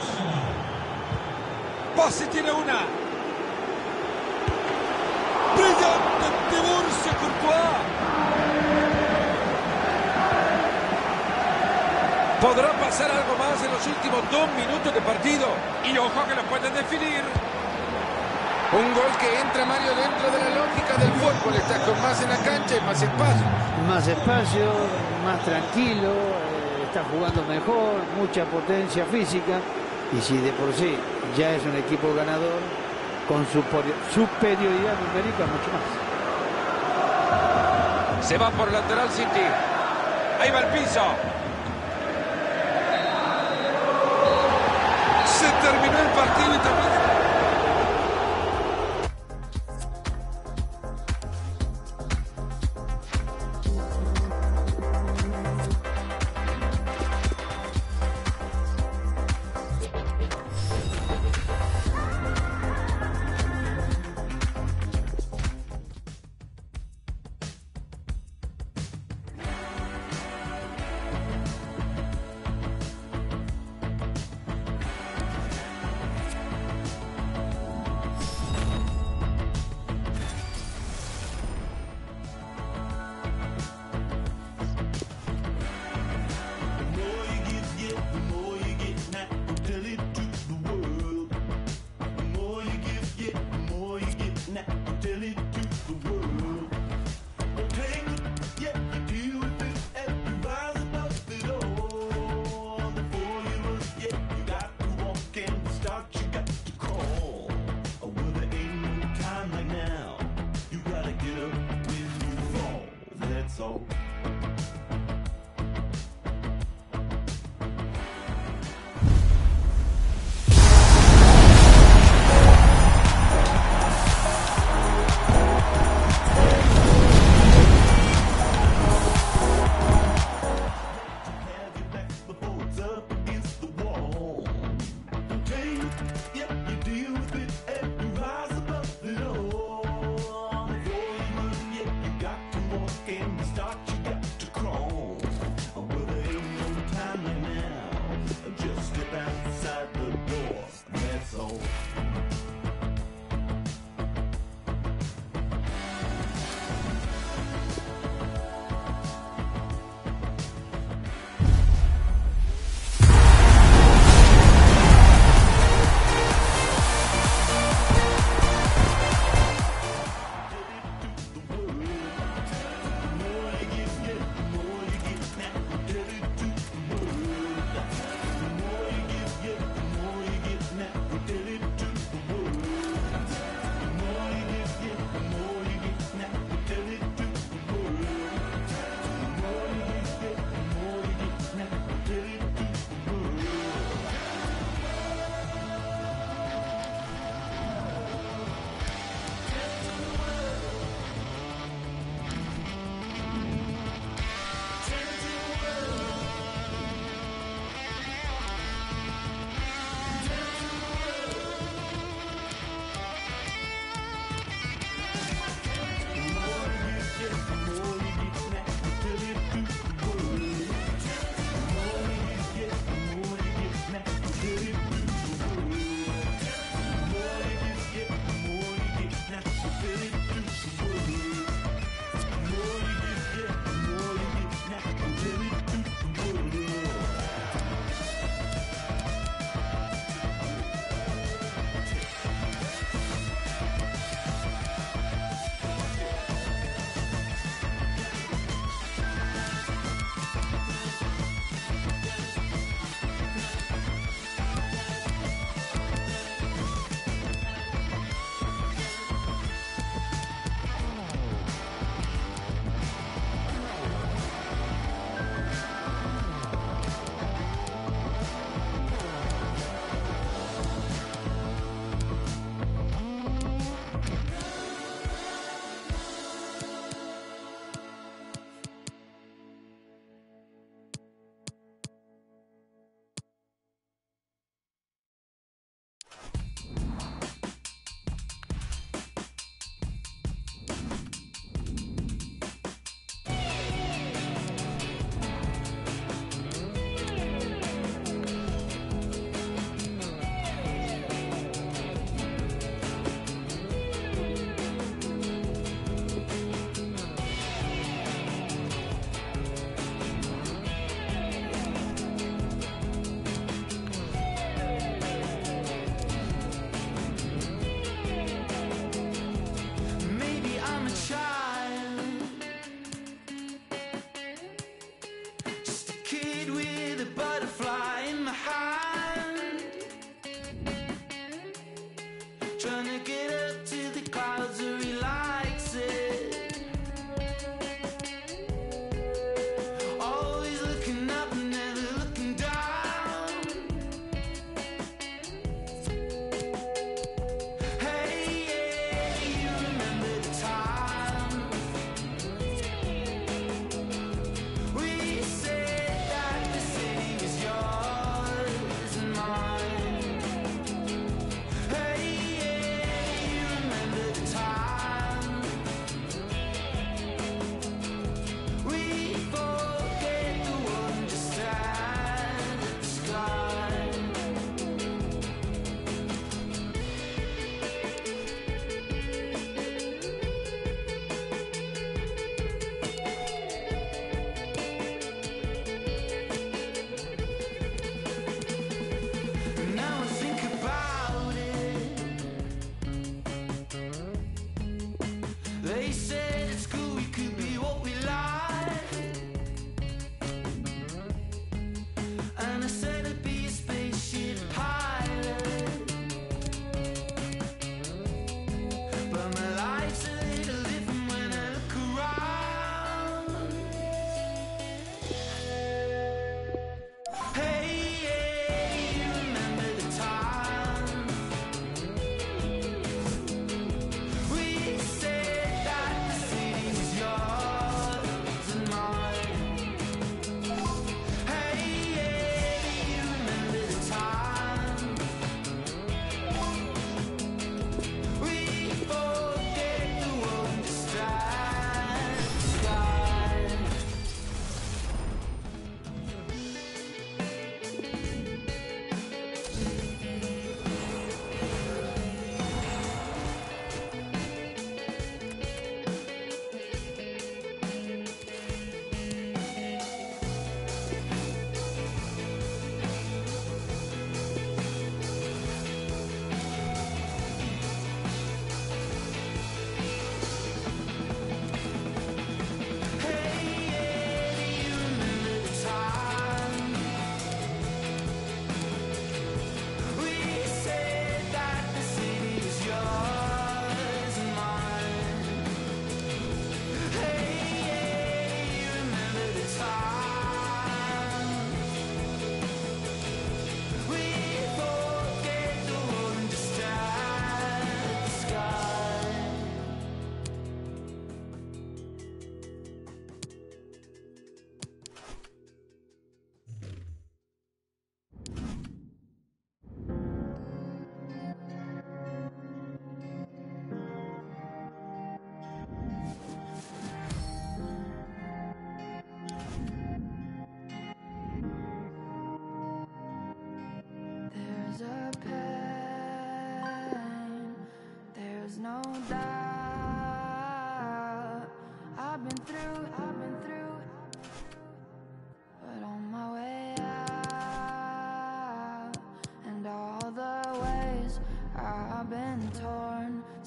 Pase tiene una. Brillante divorcio Courtois. ¿Podrá pasar algo más en los últimos dos minutos de partido? Y ojo que lo pueden definir. Un gol que entra, Mario, dentro de la lógica del fútbol. Está con más en la cancha y más espacio. Más espacio, más tranquilo, eh, está jugando mejor, mucha potencia física. Y si de por sí ya es un equipo ganador, con su superioridad numérica mucho más. Se va por lateral City. Ahí va el piso. Se terminó el partido y también...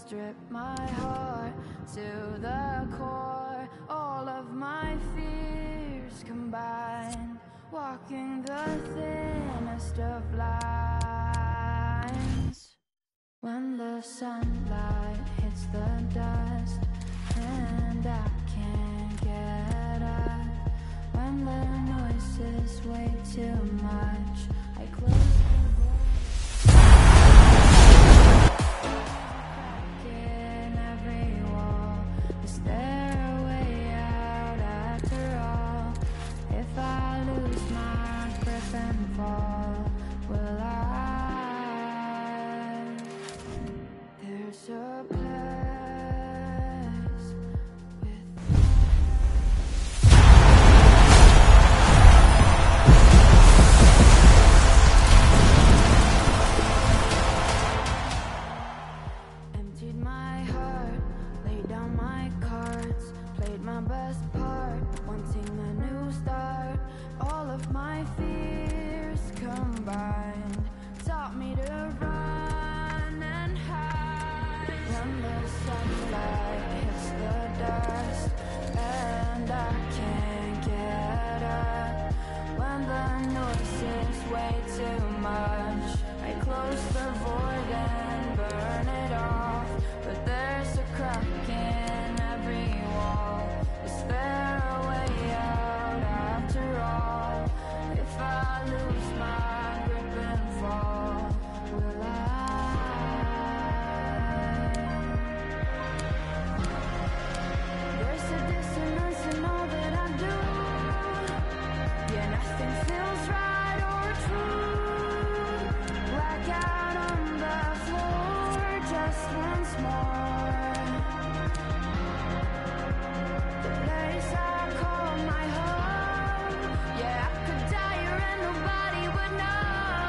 strip my heart to the core. All of my fears combined, walking the thinnest of lines. When the sunlight hits the dust and I can't get up, when the noise is way too much, I close the door. Crack in every wall. Is there a way out after all? If I lose my grip and fall, will I? There's a place with emptied my heart, laid down my cards, played my best part, wanting a new start. All of my fears combined taught me to run and hide. When the sunlight hits the dust and I can't get up, when the noise is way too much, I close the void and burn it off. But there's a crack in every wall. Is there a way out after all? If I lose my grip and fall, will I? There's a dissonance in all that I do. Yeah, nothing feels right or true. Blackout on the floor just once more. The place I call my home. Yeah, I could die here and nobody would know.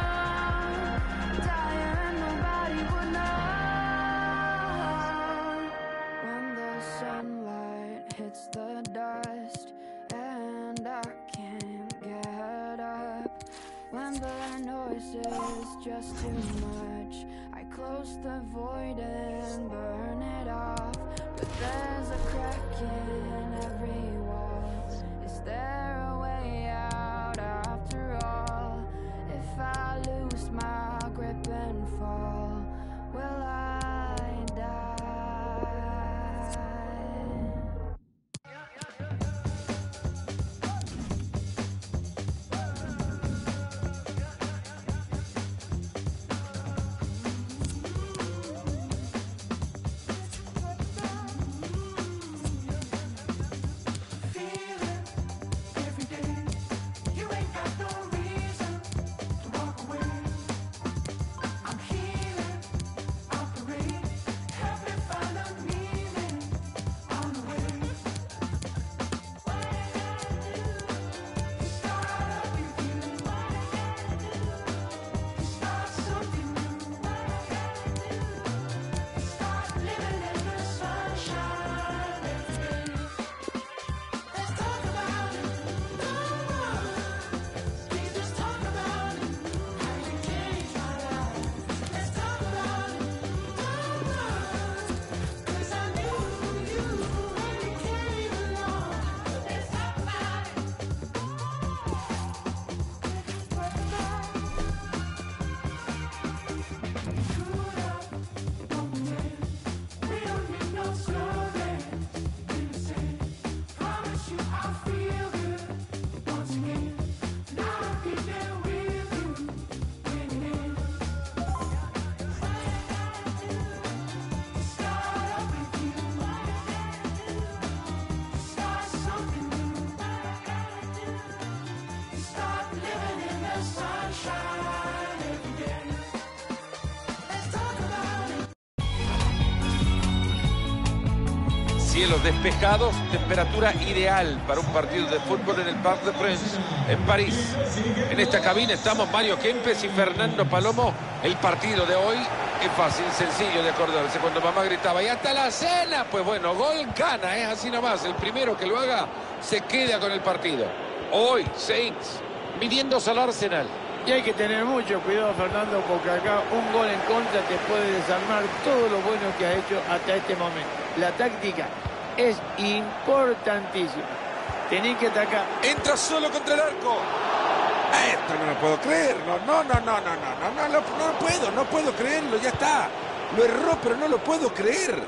Die here and nobody would know. When the sunlight hits the dust and I can't get up, when the noise is just too much, I close the void and burn it off. But there's a crack in every wall. Is there a way out after all? If I lose my grip and fall, will I die? Cielos despejados, temperatura ideal para un partido de fútbol en el Parc des Princes, en París. En esta cabina estamos Mario Kempes y Fernando Palomo. El partido de hoy es fácil, sencillo de acordarse. Cuando mamá gritaba, ¡y hasta la cena! Pues bueno, gol gana, es así nomás. El primero que lo haga se queda con el partido. Hoy, Saints, midiéndose al Arsenal. Y hay que tener mucho cuidado, Fernando, porque acá un gol en contra te puede desarmar todo lo bueno que ha hecho hasta este momento. La táctica es importantísima. Tenés que atacar. Entra solo contra el arco. Esto no lo puedo creer. No, no, no, no, no, no, no, no, no, no lo puedo, no puedo creerlo, ya está. Lo erró, pero no lo puedo creer.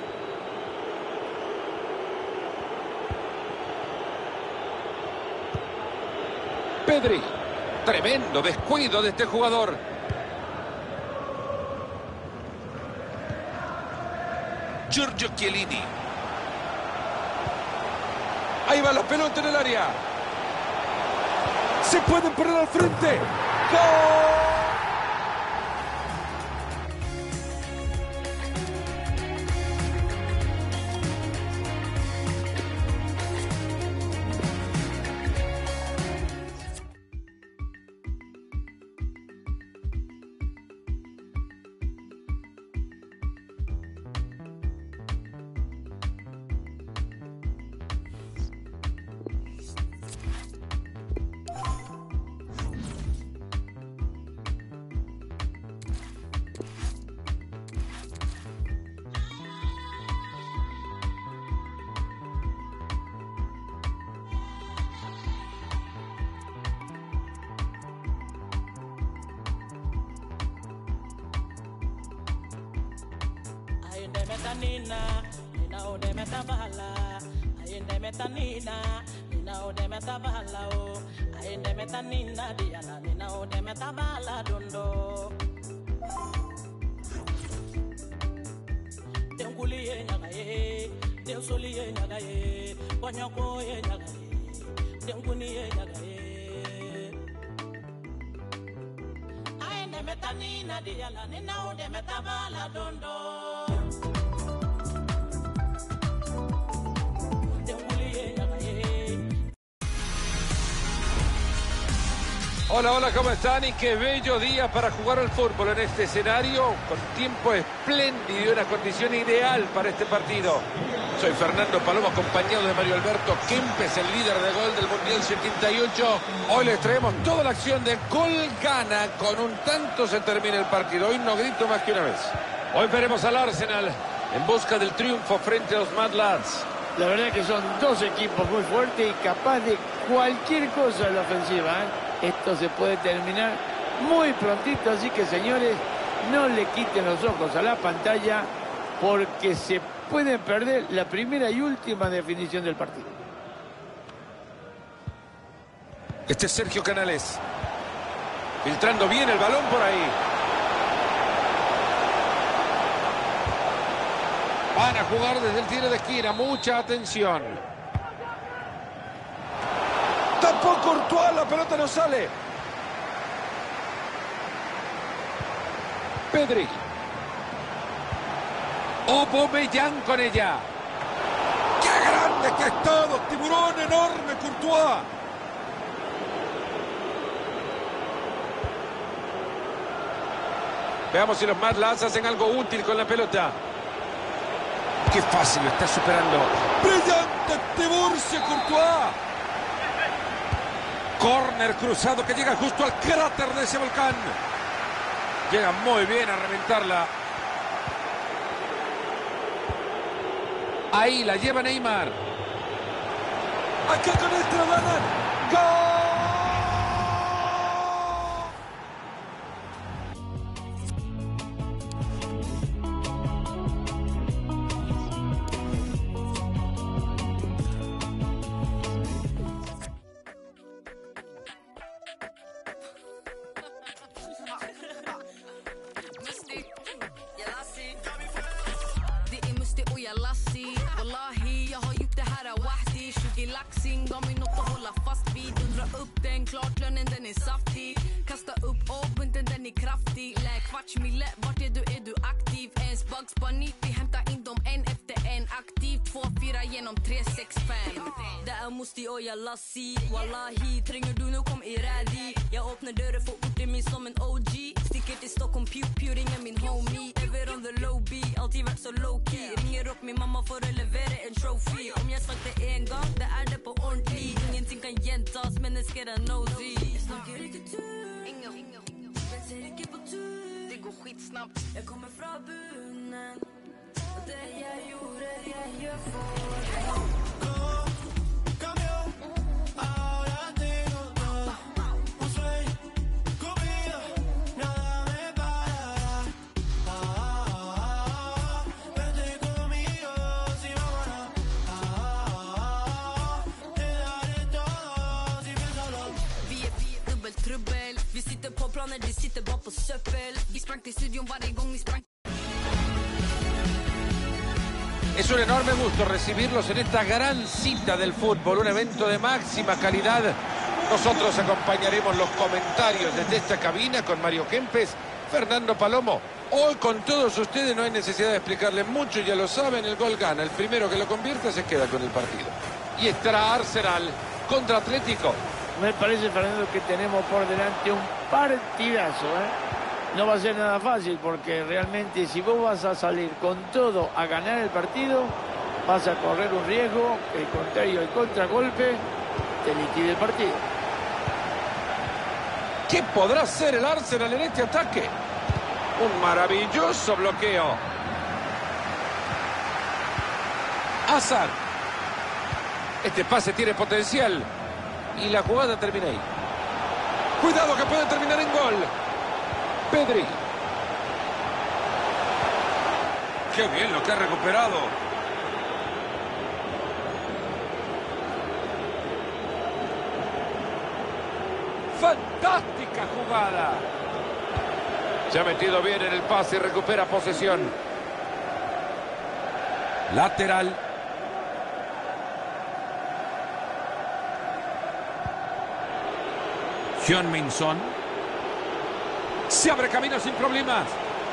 Pedri. Tremendo descuido de este jugador. Giorgio Chiellini. Ahí va la pelota en el área. Se pueden poner al frente. ¡Gol! Nina, Nina o de metavala, ayende metanina, Nina o de metavala o, ayende metanina diana, Nina o de metavala dundo. Tenguli ye nyagaye, tensoli ye nyagaye, bonyoko ye nyagaye, tenguni ye nyagaye. Ayende metanina diana, Nina o de metavala dundo. Hola, hola, ¿cómo están? Y qué bello día para jugar al fútbol en este escenario, con tiempo espléndido y una condición ideal para este partido. Soy Fernando Palomo, acompañado de Mario Alberto Kempes, el líder de gol del Mundial setenta y ocho. Hoy les traemos toda la acción de gol gana. Con un tanto se termina el partido. Hoy no grito más que una vez. Hoy veremos al Arsenal en busca del triunfo frente a los Mad Lads. La verdad que son dos equipos muy fuertes y capaz de cualquier cosa en la ofensiva, ¿eh? Esto se puede terminar muy prontito, así que, señores, no le quiten los ojos a la pantalla porque se puede perder la primera y última definición del partido. Este es Sergio Canales. Filtrando bien el balón por ahí. Van a jugar desde el tiro de esquina. Mucha atención. Tapó Courtois, la pelota no sale. Pedri. Aubameyang con ella. ¡Qué grande que es todo! ¡Tiburón enorme, Courtois! Veamos si los Mad Lads hacen algo útil con la pelota. ¡Qué fácil! Lo está superando. ¡Brillante Tiburcio Courtois! Corner cruzado que llega justo al cráter de ese volcán. Llega muy bien a reventarla. Ahí la lleva Neymar. Acá con esta ganan. ¡Gol! Klart lönen den är saftig. Kasta upp A-bunten, den är kraftig. Lä kvartsmille, vart är du, är du aktiv? Ens Bugs Bunny, vi hämtar in dem en efter en. Aktiv, två, fyra genom tre, sex, fem. Det är Musti och jag lassi. Wallahi, tränger du nu kom i rädi. Jag öppnar dörren för orten min som en O G. Sticker till Stockholm, pew pew, ringer min homie. Ever on the low B, alltid varit så low key. Ringer upp min mamma för att leverera en trophy. Om jag sagt det en gång, det är det på ordentlig. Ingenting kan gentas, men det ska den nosy. Snackar riktigt tur. går skitsnabbt. Jag kommer från bunnen och det jag gjorde, det jag får. Vi sitter på planer, de sitter bara på söppel. Vi sprang till studion varje gång vi sprang. Es un enorme gusto recibirlos en esta gran cita del fútbol, un evento de máxima calidad. Nosotros acompañaremos los comentarios desde esta cabina con Mario Kempes, Fernando Palomo. Hoy con todos ustedes no hay necesidad de explicarles mucho, ya lo saben, el gol gana. El primero que lo convierta se queda con el partido. Y estará Arsenal contra Atlético. Me parece, Fernando, que tenemos por delante un partidazo, ¿eh? No va a ser nada fácil porque realmente si vos vas a salir con todo a ganar el partido, vas a correr un riesgo que el contrario, el contragolpe, te liquide el partido. ¿Qué podrá hacer el Arsenal en este ataque? Un maravilloso bloqueo. Hazard. Este pase tiene potencial. Y la jugada termina ahí. Cuidado que puede terminar en gol. Pedri. Qué bien lo que ha recuperado. Fantástica jugada. Se ha metido bien en el pase y recupera posesión. Lateral. Heung-min Son. Se abre camino sin problemas.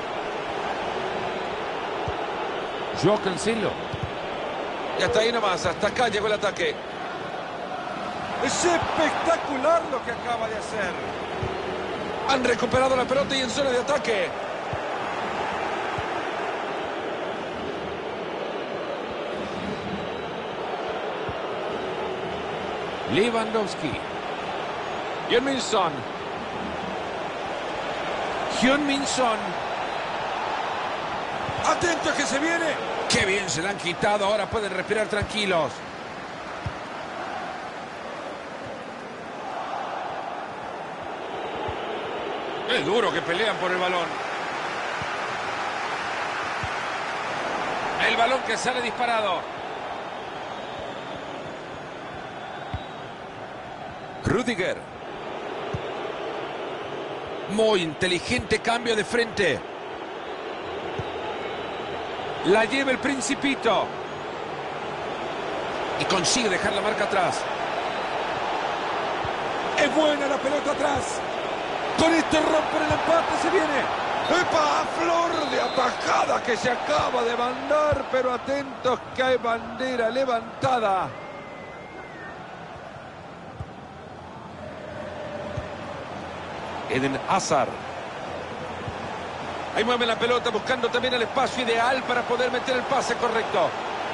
Joao Cancelo. Y hasta ahí nomás, hasta acá llegó el ataque. Es espectacular lo que acaba de hacer. Han recuperado la pelota y en zona de ataque. Lewandowski. Heung-min Son. Heung-min Son. Atento que se viene. Qué bien se la han quitado. Ahora pueden respirar tranquilos. Es duro que pelean por el balón. El balón que sale disparado. Rüdiger. Muy inteligente cambio de frente. La lleva el Principito. Y consigue dejar la marca atrás. Es buena la pelota atrás. Con esto rompen el empate, se viene. ¡Epa! Flor de atajada que se acaba de mandar, pero atentos que hay bandera levantada. Eden Hazard. Ahí mueve la pelota buscando también el espacio ideal para poder meter el pase correcto.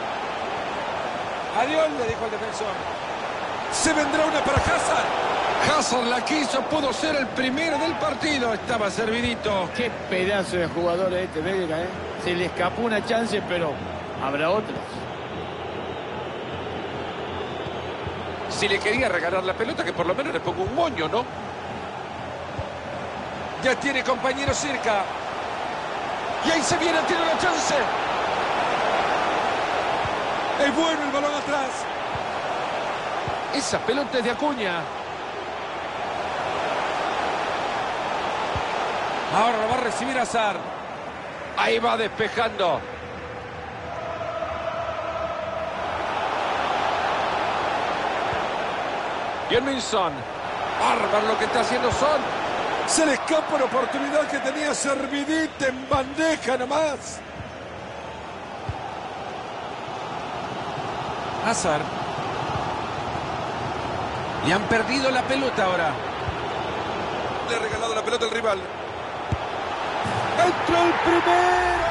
Adiós, le dijo el defensor. Se vendrá una para Hazard. Hazard la quiso, pudo ser el primero del partido. Estaba servidito. Qué pedazo de jugador este belga, ¿eh? Se le escapó una chance, pero habrá otras. Si le quería regalar la pelota, que por lo menos le ponga un moño, ¿no? Ya tiene compañero cerca. Y ahí se viene, tiene la chance. Es bueno el balón atrás. Esa pelota es de Acuña. Ahora va a recibir Hazard. Ahí va despejando. Heung-min Son. Bárbaro lo que está haciendo Son. Se le escapa la oportunidad que tenía servidita en bandeja nomás. Hazard. Y han perdido la pelota ahora. Le ha regalado la pelota al rival. ¡Entró el primero!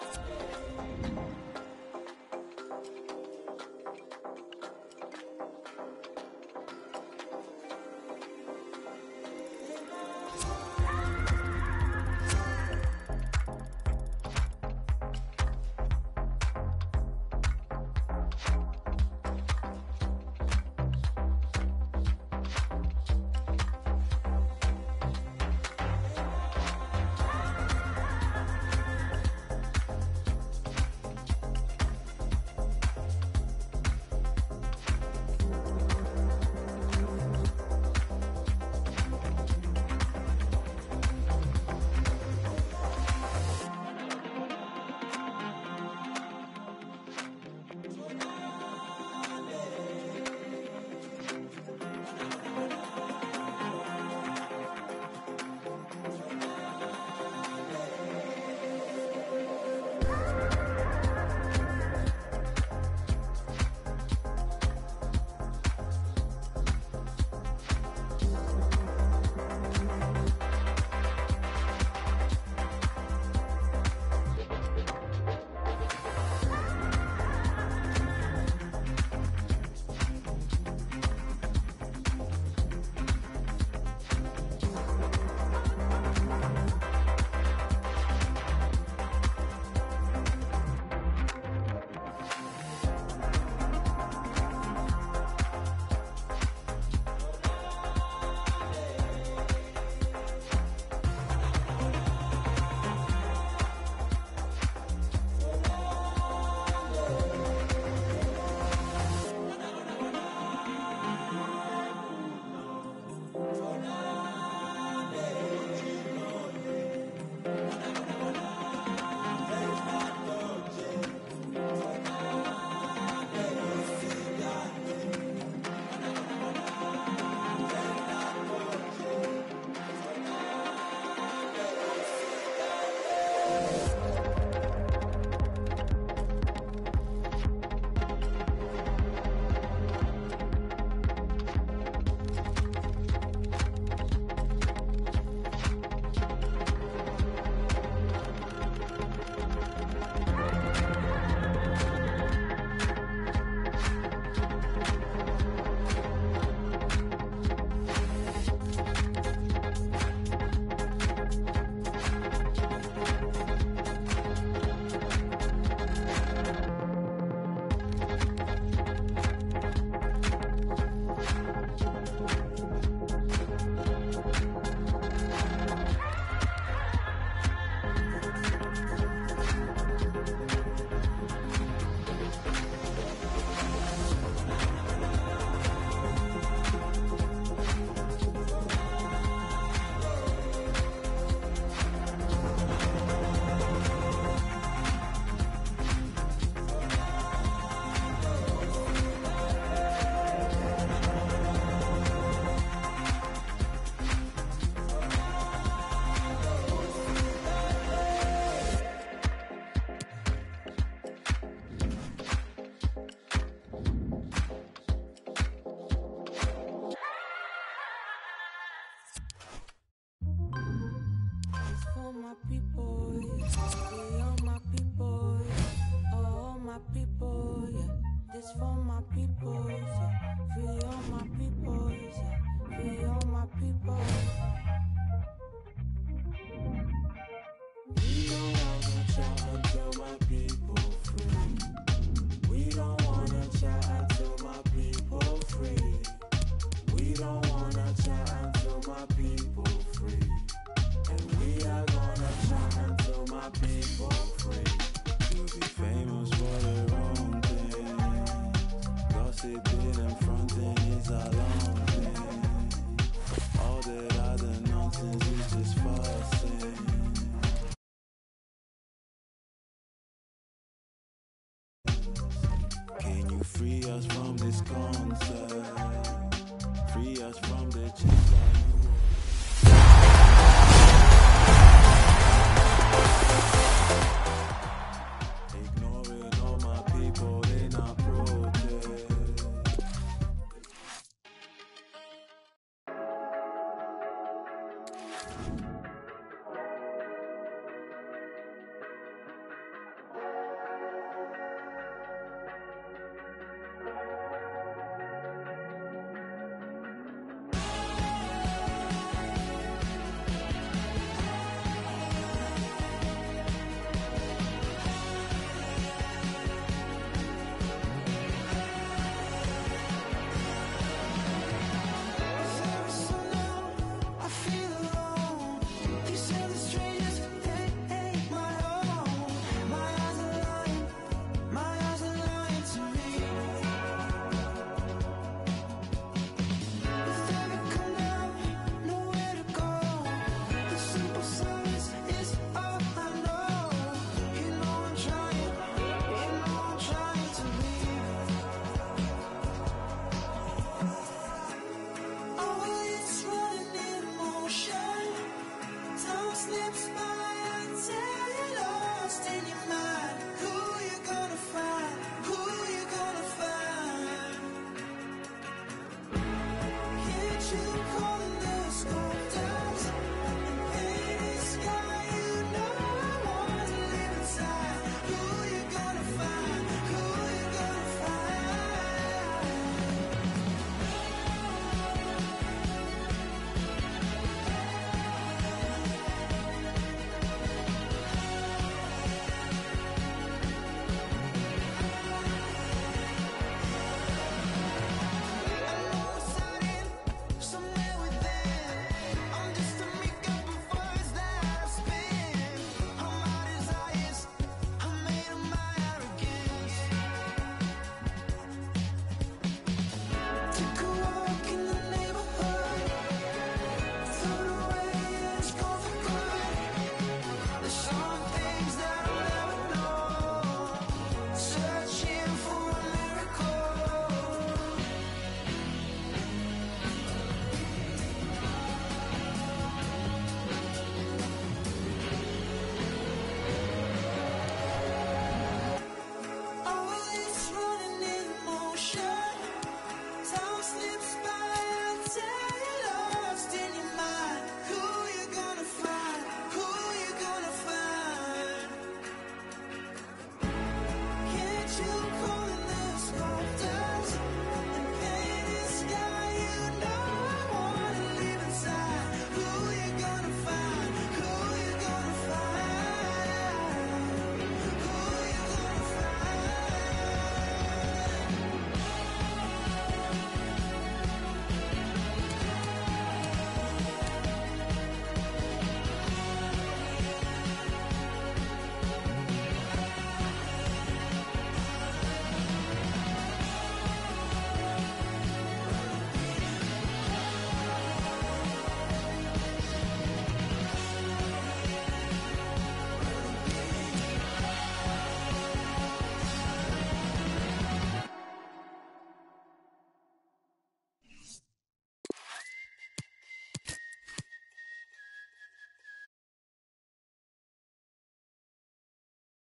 Free us from this concert. Free us from the chase.